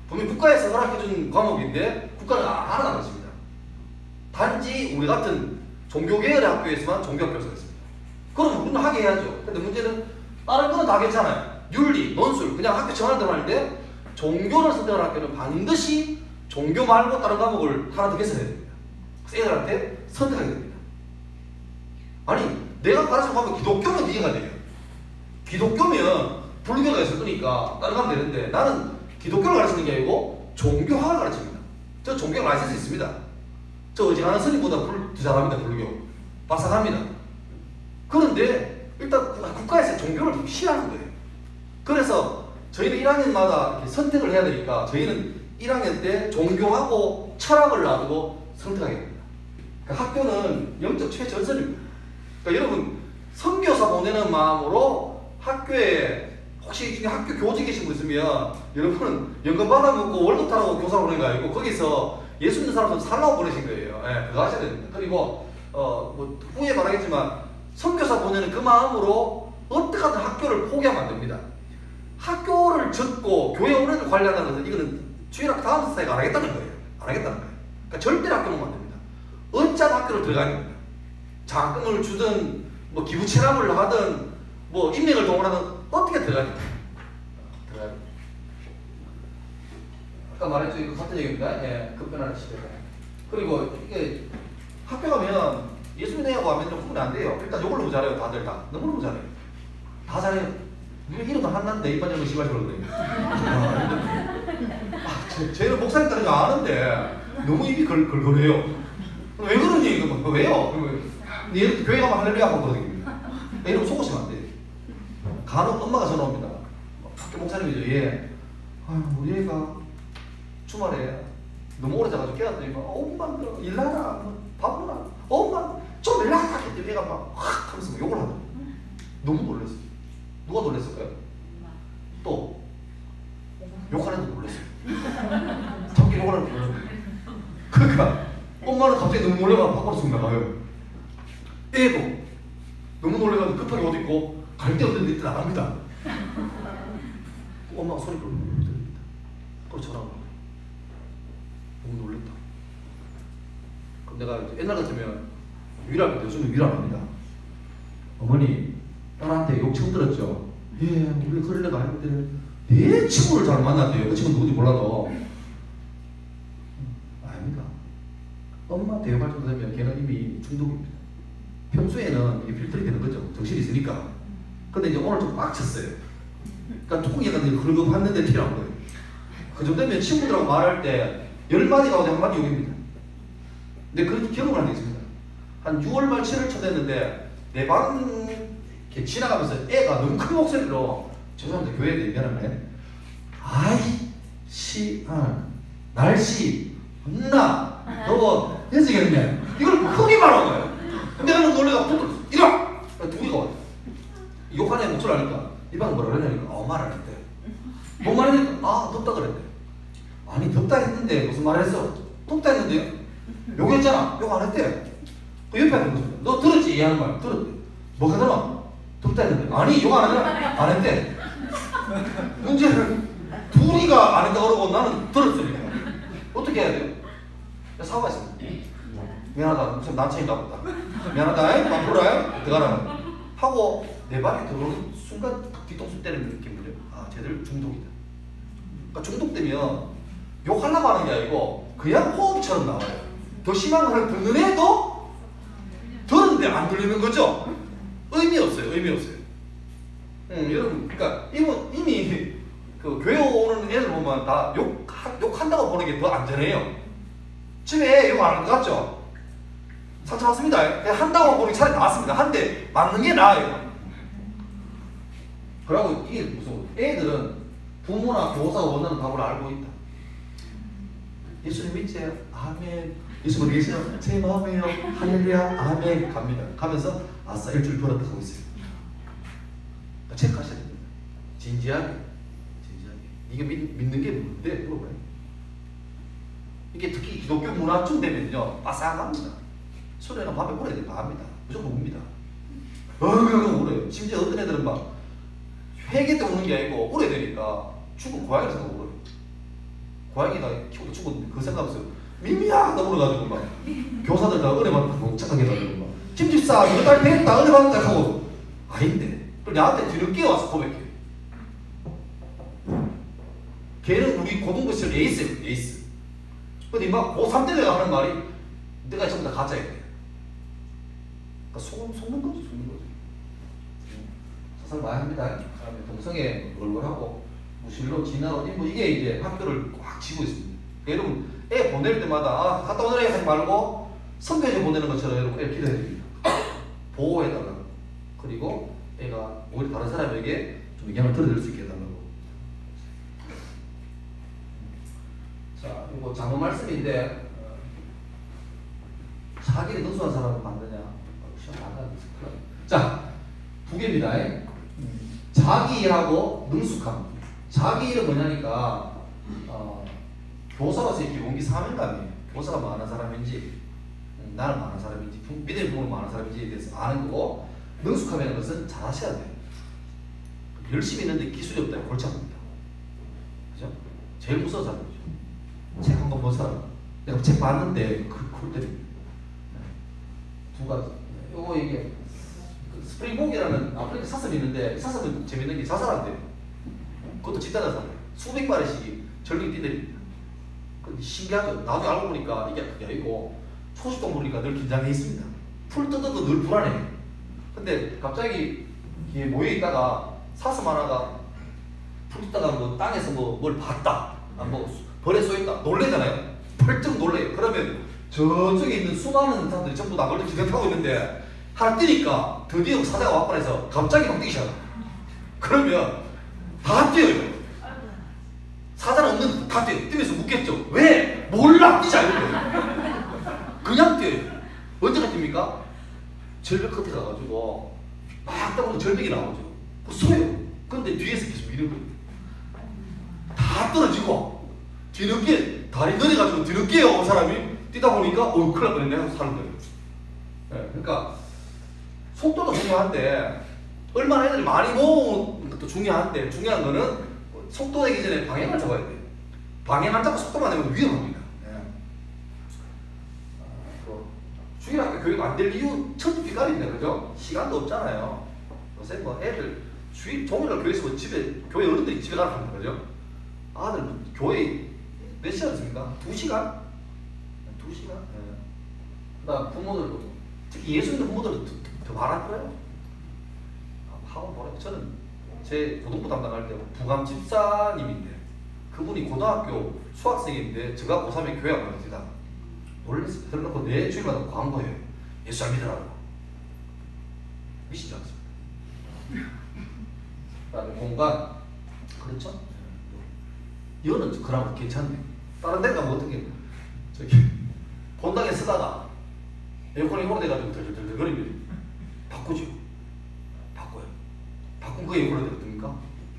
분명 국가에서 허락해준 과목인데 국가는 하나도 안 가르칩니다. 단지 우리 같은 종교계열의 학교에서만 종교학교에서 했습니다. 그럼 우리는 하게 해야죠. 근데 문제는 다른 거는 다 괜찮아요. 윤리, 논술, 그냥 학교 정하는 대로 하는데 종교를 선택할 학교는 반드시 종교 말고 다른 과목을 하나 더 개설해야 됩니다. 그래서 애들한테 선택하게 됩니다. 아니, 내가 가르치는 과목 기독교면 이해가 돼요. 기독교면 불교가 있을 거니까 다른 거 하면 되는데 나는 기독교를 가르치는 게 아니고 종교학을 가르칩니다. 저 종교 라이센스 있습니다. 저 어지간한 스님보다 불, 더 잘합니다. 불교. 빠삭합니다. 그런데 일단 국가에서 종교를 좀 싫어하는 거예요. 그래서 저희는 일 학년마다 이렇게 선택을 해야 되니까 저희는 일 학년 때 종교하고 철학을 놔두고 선택하게 됩니다. 그러니까 학교는 영적 최전선입니다. 그러니까 여러분 선교사 보내는 마음으로 학교에 혹시 중에 학교 교직 계신 분 있으면 여러분은 연금 받아먹고 월급 타라고 교사 보낸 거 아니고 거기서 예수 믿는 사람들 살라고 보내신 거예요. 예, 그거 하셔야 됩니다. 그리고 어, 뭐 후에 말하겠지만 선교사 보내는 그 마음으로 어떻게든 학교를 포기하면 안 됩니다. 학교를 짓고 교회 오래를 관리한다는 것은 이거는 주일학 다음 세대가 안 하겠다는 거예요. 안 하겠다는 거예요. 그러니까 절대로 학교 놓으면 안 됩니다. 어쩌다 학교를 들어가야 됩니다. 장학금을 주든 뭐 기부 체납을 하든 뭐 인맥을 동원하든 어떻게 들어가야 됩니다. 들어가야 됩니다. 아까 말했죠. 이거 같은 얘기입니다. 예, 급변하는 시대에. 그리고 이게 학교 가면 예수 믿으려고 하면 좀 구분 안 돼요. 일단 요걸 너무 잘해요. 다들 다. 너무너무 잘해요. 다 잘해요. 우리 이름은 한나인데 이반 영어 시발시발 그래요. 아, 제, 쟤는 목사님 따는 거 아는데 너무 입이 걸, 걸걸해요. 왜 그러니? 이거 뭐, 왜요? 얘 교회 가면 할렐루야 하고 그러거든요. 이러면 속으시면 안 돼요. 간혹 엄마가 전화 옵니다. 학교 목사님이죠. 예. 아유, 우리 애가 주말에 너무 오래 자가지고 깨웠더니 막 엄마 일나라 밥 먹어라 엄마 좀 일나라 했더니 애가 막 확 하면서 욕을 하더라고요. 너무 놀랐어요. 누가 놀랐을까요? 또 욕하는 데 놀랐어요. 자기 욕하는 데 놀랐어요. 그러니까 엄마는 갑자기 너무 놀래가지고 밖으로 쑥 나가요. 애도 너무 놀래가지고 급하게 옷 입고 갈 데 없는 데 나갑니다. 엄마가 소리 부르는 거 들립니다. 그걸 전화가 와요. 너무 놀랬다. 그럼 내가 옛날 같으면 유일합니다. 요즘은 유일합니다. 어머니 딸한테 욕 처음 들었죠? 예, 우리 그럴 애가 아닌데 내 친구를 잘 만났대요. 그 친구는 누군지 몰라도. 아닙니다. 엄마한테 욕할 정도 되면 걔는 이미 중독입니다. 평소에는 이게 필터링 되는 거죠. 정신이 있으니까. 근데 이제 오늘 좀 빡쳤어요. 그러니까 뚜껑이 약간 그러고 봤는데 필요한 거예요. 그 정도면 친구들하고 말할 때 열 마디 가운데 한 마디 욕입니다. 근데 그런 경험을 한 게 있습니다. 한 유월 말 칠월 초 됐는데 내 방 이렇게 지나가면서 애가 너무 큰 목소리로 죄송합니다. 교회에 미안한데 아이 시 아, 날씨 혼나 너 해지겠네 이걸 크게 말한 거예요. 근데 나는 놀래가 붙들었어. 이라! 두 개가 와요. 욕하는 애 목소리 하니까 이 방은 뭐라 그러냐니까 어 말 안 했대. 뭔 말 했니까 아 덥다 그랬대. 아니 덥다 했는데 무슨 말을 했어? 덥다 했는데요? 욕했잖아. 욕 안 했대. 그 옆에 앉은 거죠. 너 들었지? 얘 하는 말 들었대. 뭐가 들어? 덥다 했는데 아니 욕 안 하잖아. 안 했대. 문제는 둘이가 안 했다 그러고 나는 들었으니까 어떻게 해야 돼요? 사과했습니다. 미안하다. 무슨 난처인가 보다. 미안하다. 바쁘라. 들어가라. 하고 내 방에 들어오는 순간 뒤통수 때리는 느낌이래요. 아 쟤들 중독이다. 그러니까 중독되면 욕하려고 하는 게 아니고 그냥 호흡처럼 나와요. 더 심한 걸 듣는 애도 들었는데 안 들리는 거죠? 의미 없어요. 의미 없어요. 음, 여러분, 그러니까 이미, 이미 그 교회 오는 애들 보면 다 욕, 욕한다고 보는 게 더 안전해요. 집에 욕 안 하는 것 같죠? 상처받습니다. 그냥 한다고 보는 게 차라리 나았습니다. 한데 맞는 게 나아요. 그러고 이게 무슨 애들은 부모나 교사가 원하는 답을 알고 있다. 예수님 믿지요? 아멘. 예수 모르겠어요? 제 마음이에요. 할렐루야. 아멘. 갑니다. 가면서 아싸 일주일 벌었다 하고 있어요. 그러니까 체크하셔야 됩니다. 진지하게. 진지하게. 이게 믿, 믿는 게 뭔데? 물어봐요. 이게 특히 기독교 문화쯤 되면요. 빠삭합니다. 술에는 밤에 울어야 돼. 합니다. 무조건 웁니다. 어그러고 울어요. 심지어 어떤 애들은 막 회개 때 우는 게 아니고 울어야 되니까 죽은 고양이를 생각하고 울어요. 고양이가 키우고 죽었는데 그 생각 없어요. 미미야 떠물어가지고 막 교사들 다 은혜 받고 복잡하게 해가지고 막 김집사 이거 딸 되겠다 은혜 받았다 하고 아닌데 또 나한테 뒤늦게 와서 고백해. 걔는 우리 고등부 시절 에이스예요. 에이스. 근데 막 고삼 때 내가 하는 말이 내가 전부 다 가짜야 돼. 그러니까 속, 속는 거지 속는 거지. 사설 많이 합니다. 동성애 얼굴하고 무실로 진화로 뭐 이게 이제 학교를 꽉 쥐고 있습니다. 여러분 애 보낼 때마다 아, 갔다 오느라 하지 말고 선교제 보내는 것처럼 여러분 애 기도해야 됩니다. 보호해달라고. 그리고 애가 오히려 다른 사람에게 좀 영향을 들어줄 수 있게 해달라고. 자, 이거 장로 말씀인데 어, 자기를 능수한 사람을 만드냐? 시험 안 하는 거죠. 자, 두 개입니다. 자기 일하고 능숙함. 자기 일은 뭐냐니까 어, 교사로서의 기본기 사명감이에요. 교사가 뭐 하는 사람인지 음, 나는 뭐 하는 사람인지 믿음의 부모는 뭐 하는 사람인지에 대해서 아는 거고 능숙함이라는 것은 잘하셔야 돼요. 열심히 있는데 기술이 없다면 골치 아픕니다. 그죠? 제일 무서운 사람이죠. 책 한 권 본 사람. 내가 책 봤는데 그, 그럴 때 두 가지. 요거 이게 그 스프링복이라는 아프리카 사슴이 있는데 사슴은 재밌는 게 자살한대요. 그것도 집단자 사람. 수백 마리씩 절벽에 뛰내립니다. 근데 신기하죠. 나중에 알고 보니까 이게 그게 아니고 초식동물이니까 늘 긴장해 있습니다. 풀 뜯어도 늘 불안해. 근데 갑자기 이게 모여 있다가 사슴 하나가 풀 뜯다가 뭐 땅에서 뭐 뭘 봤다. 아, 뭐 벌에 쏘있다. 놀래잖아요. 펄쩍 놀래요. 그러면 저쪽에 있는 수많은 사람들이 전부 다 그걸 기대하고 있는데 하나 뛰니까 드디어 사자가 왔구나 해서 갑자기 막 뛰기 시작해요. 그러면 다 뛰어요. 사자는 없는 다 뛰어요. 뛰면서 묻겠죠. 왜? 몰라! 뛰자! 이러면 그냥 뛰어요. 언제가 뜁니까? 절벽 끝에 가가지고 막 떠보면 절벽이 나오죠. 그 서요. 근데 뒤에서 계속 미는 거예요. 다 떨어지고 뒤늦게 다리 내려가지고 뒤늦게 온 사람이 뛰다 보니까 어 큰일 날 뻔했네 하고 사는 거예요. 네, 그러니까 속도도 중요한데 얼마나 애들이 많이 모으는 것도 중요한데 중요한 거는 속도 내기 전에 방향을 잡아야 돼요. 방향 안 잡고 속도만 내면 위험합니다. 네. 아, 주일학교 교육 안 될 이유 첫 뒷갈입니다. 그죠? 시간도 없잖아요. 요새 뭐 애들 주일 종일날 교회에서 뭐 집에 교회 어른들이 집에 가라 합니다. 그죠? 아들 교회 몇 시간입니까? 두 시간? 두 시간? 네. 그다음 부모들도 특히 예수 믿는 부모들은 더, 더 많아 보여요. 아, 하고 뭐래? 저는 제 고등부 담당할 때 부감 집사님인데 그분이 고등학교 수학생인데 제가 고삼에 교회 안 갑니다. 놀랬어요. 그래놓고 내 주일마다 광고해요. 예수 잘 믿으라고. 미치지 않습니다. 그다음에 공간. 그렇죠? 이거는 그나마 괜찮네. 다른 데 가면 어떻게 저기 본당에 쓰다가 에어컨이 오래돼가지고 덜덜덜거리면 바꾸죠. 바꿔요. 바꾼 그 에어컨이 어떻습니까?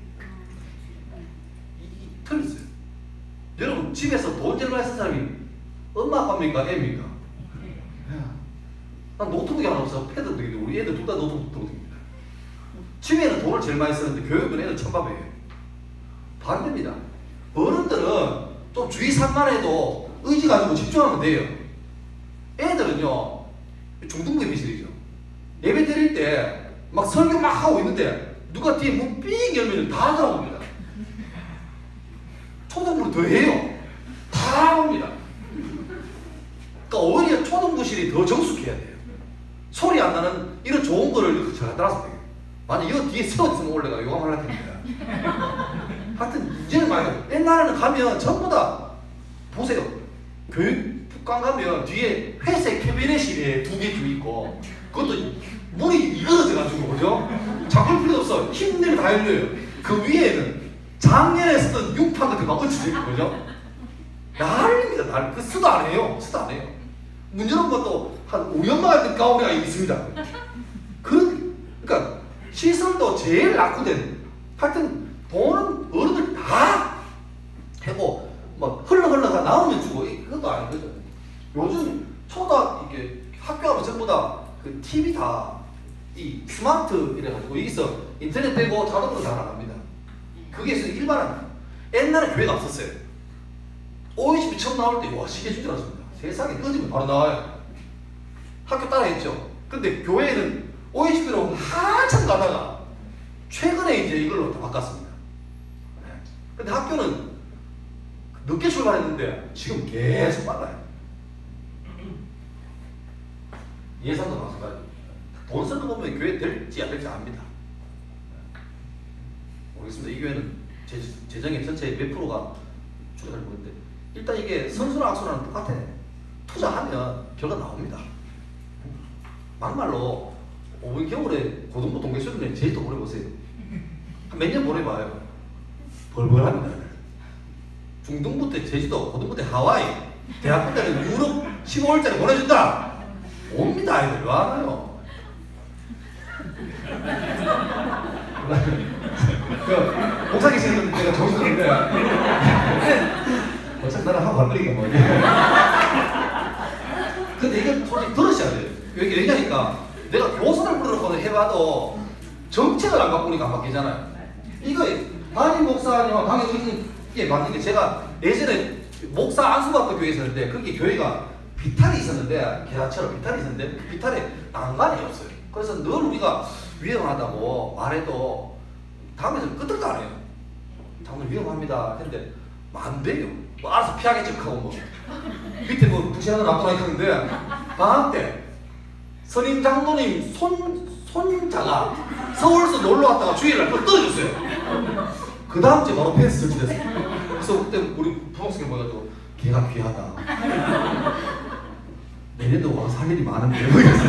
이게 틀렸어요. 여러분 집에서 돈 제일 많이 쓴 사람이 엄마 아빠입니까? 애입니까? 난 노트북이 하나 없어. 패드도 되게 우리 애들 둘 다 노트북입니다. 집에는 돈을 제일 많이 쓰는데 교육은 애들 천밥이에요. 반대입니다. 어른들은 좀 주의 산만해도 의지 가지고 집중하면 돼요. 애들은요 중등부의 미실이죠. 예배 드릴 때 막 설교 막 하고 있는데 누가 뒤에 문 삥 열면 다 들어옵니다. 초등부는 더 해요. 다 옵니다. 그러니까 오히려 초등부실이 더 정숙해야 돼요. 소리 안 나는 이런 좋은 거를 이렇게 잘 따라서 돼요. 만약 이거 뒤에 세워있으면 원래가 요감을 할 텐데. 하여튼 이제는 많이 옛날에는 가면 전부 다 보세요. 교육관 가면 뒤에 회색 캐비넷이 두 개 주 있고 그것도 문이 이거져가지고 그죠? 잡을 필요 없어. 힘내면 다 열려요. 그 위에는 작년에 쓰던 육판 같은 거 얹혀져 있고 그죠? 난립니다. 난 그 쓰도 안 해요. 쓰도 안 해요. 문 열은 것도 한 우리 엄마 같은 가오리가 있습니다. 그, 그러니까 시설도 제일 낙후된 하여튼 돈은 어른들 다 하고 막 흘러흘러가 나오면 주고 그것도 아니거든. 요즘 초등 이게 학교 하면 전부 다 그 티비 다 이 스마트 이래가지고 여기서 인터넷 되고 자동으로 다 나갑니다. 그게 일반은 옛날에 교회가 없었어요. 오이십이 처음 나올 때 와 시계 준 줄 알았습니다. 세상에 꺼지면 바로 나와요. 학교 따라 했죠. 근데 교회는 오이십이로 한참 가다가 최근에 이제 이걸로 다 바꿨습니다. 네. 근데 학교는 늦게 출발했는데 지금 계속 빨라요. 예산도 마찬가지. 돈 쓰는 거 보면 교회 될지 안 될지 압니다. 모르겠습니다. 이 교회는 재, 재정의 전체의 몇 프로가 줄어들 건데 일단 이게 선수랑 악수랑 똑같아. 투자하면 결과 나옵니다. 막말로 오분 겨울에 고등부 동계수련회 제주도 보내보세요. 몇 년 보내봐요. 벌벌합니다. 중등부 때 제주도, 고등부 때 하와이, 대학부 때는 유럽 십오월짜리 보내준다. 옵니다. 아이들 왜 안 와요? 그 목사 계시는데 제가 정신없는데 어차피 나는 하고 갈 거니까 뭐. 근데 이게 솔직히 들으셔야 돼요. 여기 얘기하니까 내가 교사를 부르는 해봐도 정책을 안 바꾸니까 안 바뀌잖아요. 이거 담임 목사님하고 당연히 이게 맞는 게 제가 예전에 목사 안수받던 교회에 있었는데 그게 교회가 비탈이 있었는데 계란처럼 비탈이 있었는데 그 비탈에 난간이 없어요. 그래서 늘 우리가 위험하다고 말해도 다음에서 끄떡도 안 해요. 장로님 위험합니다 했는데 안 돼요. 뭐 알아서 피하겠지 하고 뭐 밑에 뭐 부시하는 놔두라 했는데 방학 때 선임 장로님 손, 손자가 서울에서 놀러 왔다가 주일날 그걸 떨어졌어요. 그 다음 주에 바로 펜스 설치됐어요. 그래서 그때 우리 부목사님 보여가지고 걔가 귀하다. 내년도 와서 할 일이 많은데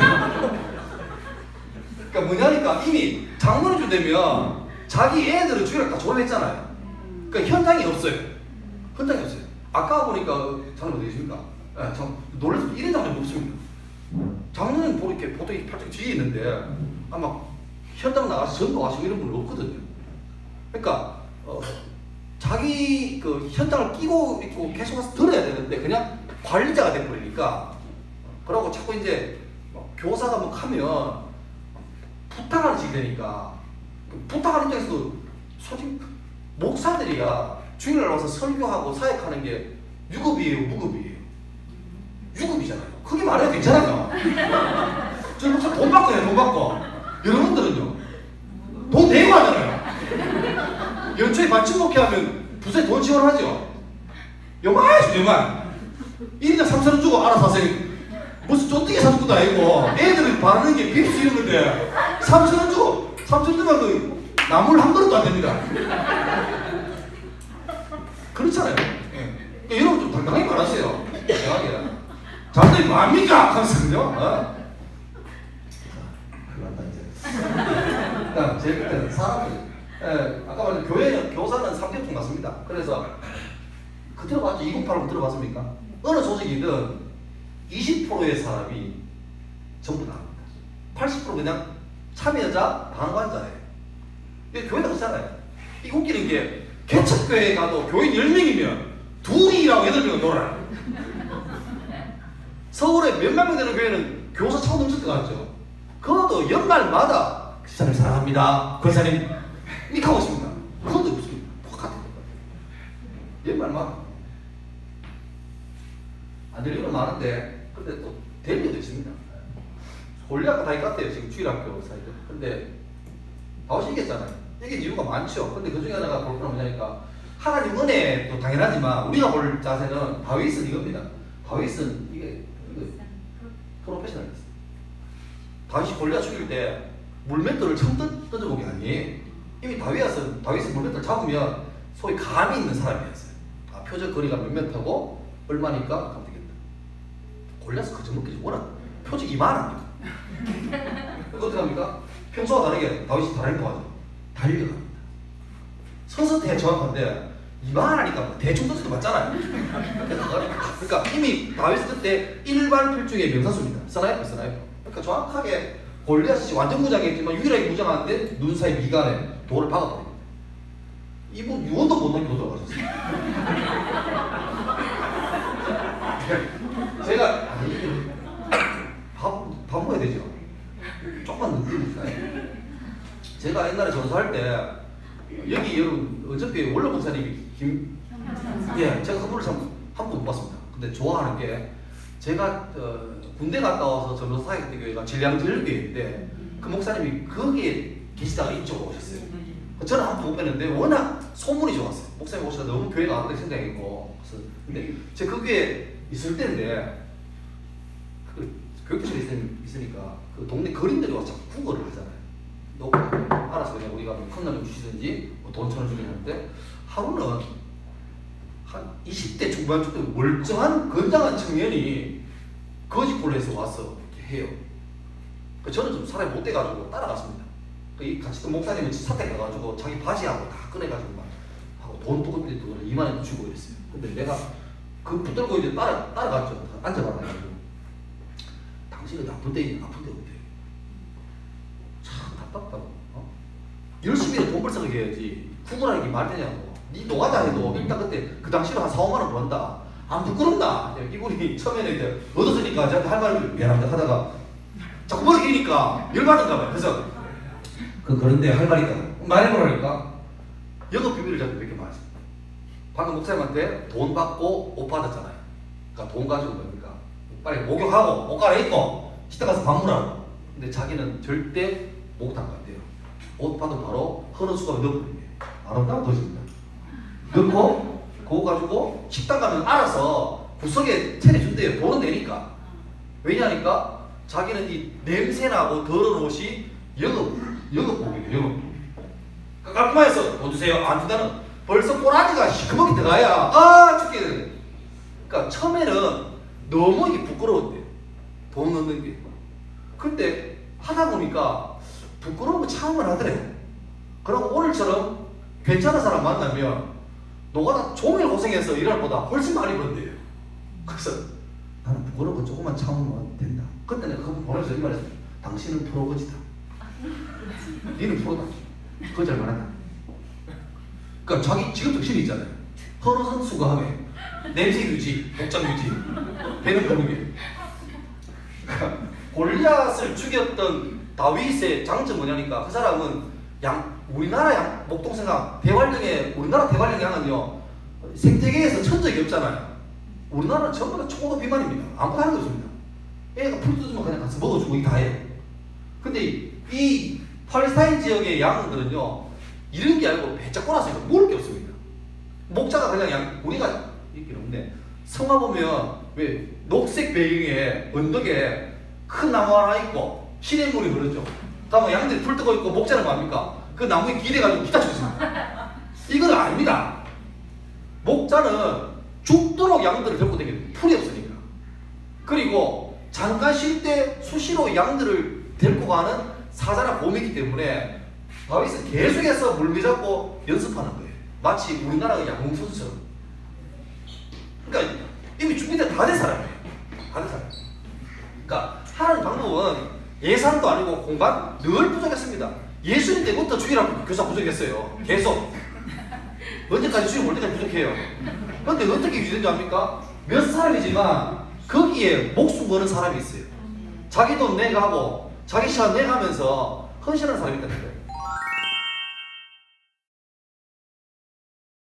그러니까 뭐냐니까 이미 장로님 되면 자기 애들은 주일날 다 졸업했잖아요. 그러니까 현장이 없어요. 현장이 없어요. 아까 보니까 장로님 어디 계십니까? 네, 참 놀라서 이런 장면이 없습니다. 장로님 보고 이렇게 보통 이렇게 팔짱 뒤에 있는데 아마 현장 나가서 전도 하시고 이런 분은 없거든요. 그러니까 어, 자기 그 현장을 끼고 있고 계속 가서 들어야 되는데 그냥 관리자가 돼버리니까 그러고 자꾸 이제 뭐 교사가 뭐 하면 부탁하는 식이 되니까 부탁하는 입장에서도 솔직히 목사들이야 주일날 와서 설교하고 사역하는 게 유급이에요, 무급이에요? 유급이잖아요. 그게 말해도 괜찮아요. 저 목사 돈 받고 해요, 돈 받고. 여러분들은요, 돈 내고 하잖아요. 연초에 반쯤 먹게 하면 부서에 돈 지원하죠. 요만하죠, 요만. 일 인당 삼천 원 주고 알아서 하세요. 무슨 쫀뜨기 사준 것도 아니고 애들이 바르는 게 빕스 이런 건데 삼천 원 주고 삼천 원 주면 그 나물 한 그릇도 안 됩니다. 그렇잖아요. 예. 그러니까 여러분 좀 당당하게 말하세요. 대학이야. 자들이 뭐합니까? 하면서요. 어? 큰일 났다 이제. 그러니까 제 그때는 사람이 예, 아까 말한 교회 교사는 삼 대통 맞습니다. 그래서 그 들어봤죠? 이공팔오 들어봤습니까? 어느 조직이든 이십 퍼센트의 사람이 전부 다 합니다. 팔십 퍼센트 그냥 참여자, 방관자예요. 이게 교회가 그렇잖아요. 이 웃기는 게 개척교회 가도 교인 열 명이면 둘이라고 여덟 명은 놀아요. 서울에 몇만 명 되는 교회는 교사 처음 넘칠 때가 있죠. 그것도 연말마다 그 사람 사랑합니다. 그 사람이 이렇게 하고 있습니다. 그것도 무슨 똑같은 거예요. 연말마다. 안 될 일은 많은데 근데 또 될 일도 있습니다. 원래학교 다닐 것 같아요. 지금 주일학교 사이도. 근데 다시 이겼잖아요. 이게 이유가 많죠. 근데 그 중에 하나가 볼 거는 뭐냐니까 하나님 은혜도 당연하지만 우리가 볼 자세는 다윗은 이겁니다. 다윗은 이게, 이게 프로페셔널이었어요. 다윗이 골리앗 죽일 때 물맷돌을 처음 던져본 게 아니에요. 이미 다윗은 다윗은 물맷돌 잡으면 소위 감이 있는 사람이었어요. 아, 표적 거리가 몇 미터고 얼마니까 가면 되겠다. 골리앗은 그 정도까지 워낙 표적이 많아요. 어떻게 합니까? 평소와 다르게 다윗이 달려가죠. 달려갑니다. 서서히 정확한데 이만하니까 대충 던져도 맞잖아요. 그러니까 이미 다윗 그때 일반 필중의 명사수입니다. 스나이퍼 스나이퍼. 그러니까 정확하게 골리앗이 완전 무장했지만 유일하게 무장하는데 눈 사이 미간에 돌을 박아버립니다. 이분 유언도 못 넘기고 돌아가셨어요. 제가 아니 밥, 밥 먹어야 되죠. 조금만 늦으니까. 제가 옛날에 전수할 때 여기 여러분 어차피 원로 목사님이 김 예 제가 그분을 참 한 번도 못 봤습니다. 근데 좋아하는 게 제가 어, 군대 갔다 와서 전도사 사역했던 교회가 진량제일교회인데 그 목사님이 거기에 계시다가 이쪽으로 오셨어요. 저는 한 번 못 뵀는데 워낙 소문이 좋았어요. 목사님 오시다 너무 교회가 아름답게 생각했고. 그래서 근데 제가 그 교회에 있을 때인데 그 교육부에 있으니까 그 동네 거린들이 와서 자꾸 구걸을 하잖아요. 너 알아서 그냥 우리가 뭐 큰 놈을 주시든지 뭐 돈 천원 주긴 하는데 하루는 한 이십 대 중반 정도 멀쩡한 건장한 청년이 거짓골로 해서 와서 이렇게 해요. 그 저는 좀 사람이 못 돼가지고 따라갔습니다. 그 같이 또 목사님은 사택 가가지고 자기 바지하고 다 꺼내가지고 막 하고 돈 또그때 또 이만 원 주고 이랬어요. 근데 내가 그 붙들고 이제 따라 따라갔죠. 앉아봐라 가지고 당신이 나쁜 데 있는 아픈 데 어때요? 참 답답하고 어? 열심히 돈 벌썩 해야지 구걸하는 게 말이 되냐고. 니 노가다 해도 일단 그때 그 당시로 한 사오만 원 번다. 안 부끄럽나? 이분이 처음에는 이제 얻었으니까 저한테 할 말을 미안합니다 하다가 자꾸 머리 기니까 열받은가 봐요. 그래서 그 그런데 할 말이 있다. 말해보라니까. 영업 비밀을 저한테 몇 개 말했어요. 방금 목사님한테 돈 받고 옷 받았잖아요. 그러니까 돈 가지고 뭡니까? 빨리 목욕하고 옷 갈아입고 식당 가서 방문하고. 근데 자기는 절대 목욕탕 간대요. 옷 받으면 바로 흐른 수갑에 넣어버리는 게 아름다운 도시입니다. 넣고 그거 가지고 식당 가면 알아서 구석에 차려준대요. 돈은 내니까. 왜냐니까 자기는 이 냄새나고 더러운 옷이 영업, 영업복이에요. 영업. 깔끔해서 돈 주세요. 안 준다는 벌써 꼬라지가 시커멓게 들어가야 아 죽게 되네. 그러니까 처음에는 너무 이게 부끄러운데 돈 넣는 게. 근데 하다 보니까 부끄러운 거 참을 하더래요. 그리고 오늘처럼 괜찮은 사람 만나면 너가 종일 고생해서 일할 보다 훨씬 많이 번대요. 그래서 나는 부끄러운 거 조금만 참으면 된다. 그때 내가 그거 보면서 이 말했어요. 당신은 프로거지다. 니는 프로다. 그거 잘 말한다. 그러니까 자기 직업 정신이 있잖아요. 허로 선수가 하면 냄새 유지, 복장 유지, 배는 보는 게. 그러니까 골리앗을 죽였던 다윗의 장점 뭐냐니까 그 사람은 양 우리나라 양 목동생각 대관령의 우리나라 대관령 양은요 생태계에서 천적이 없잖아요. 우리나라는 전부 다 초고도 비만입니다. 아무것도 하는 게 없습니다. 애가 풀 뜯으면 그냥 가서 먹어주고 이게 다 해요. 근데 이 팔레스타인 지역의 양들은요 이런 게 아니고 배짝 꼬라서 먹을 게 없습니다. 목자가 그냥 양 우리가 이렇게 없네. 성화 보면 왜 녹색 배경에 언덕에 큰 나무 하나 있고 시냇물이 흐르죠. 다음에 양들이 풀 뜨고 있고 목자는 뭡니까? 그 나무에 기대가지고 기다리고 있습니다. 이건 아닙니다. 목자는 죽도록 양들을 데리고 다니는 풀이 없으니까. 그리고 잠깐 쉴 때 수시로 양들을 데리고 가는 사자나 곰이기 때문에 다윗은 계속해서 물개 잡고 연습하는 거예요. 마치 우리나라의 야구 선수처럼. 그러니까 이미 준비된 다 된 사람이에요. 다 된 사람. 그러니까 하는 방법은 예산도 아니고 공간 늘 부족했습니다. 예수님 때부터 주일학교 교사 부족했어요. 계속. 언제까지 주일 올 때까지 부족해요. 그런데 어떻게 유지된지 압니까? 몇 사람이지만 거기에 목숨 거는 사람이 있어요. 자기 돈 내가 하고 자기 시간 내가 하면서 헌신하는 사람이 있다는 거예요.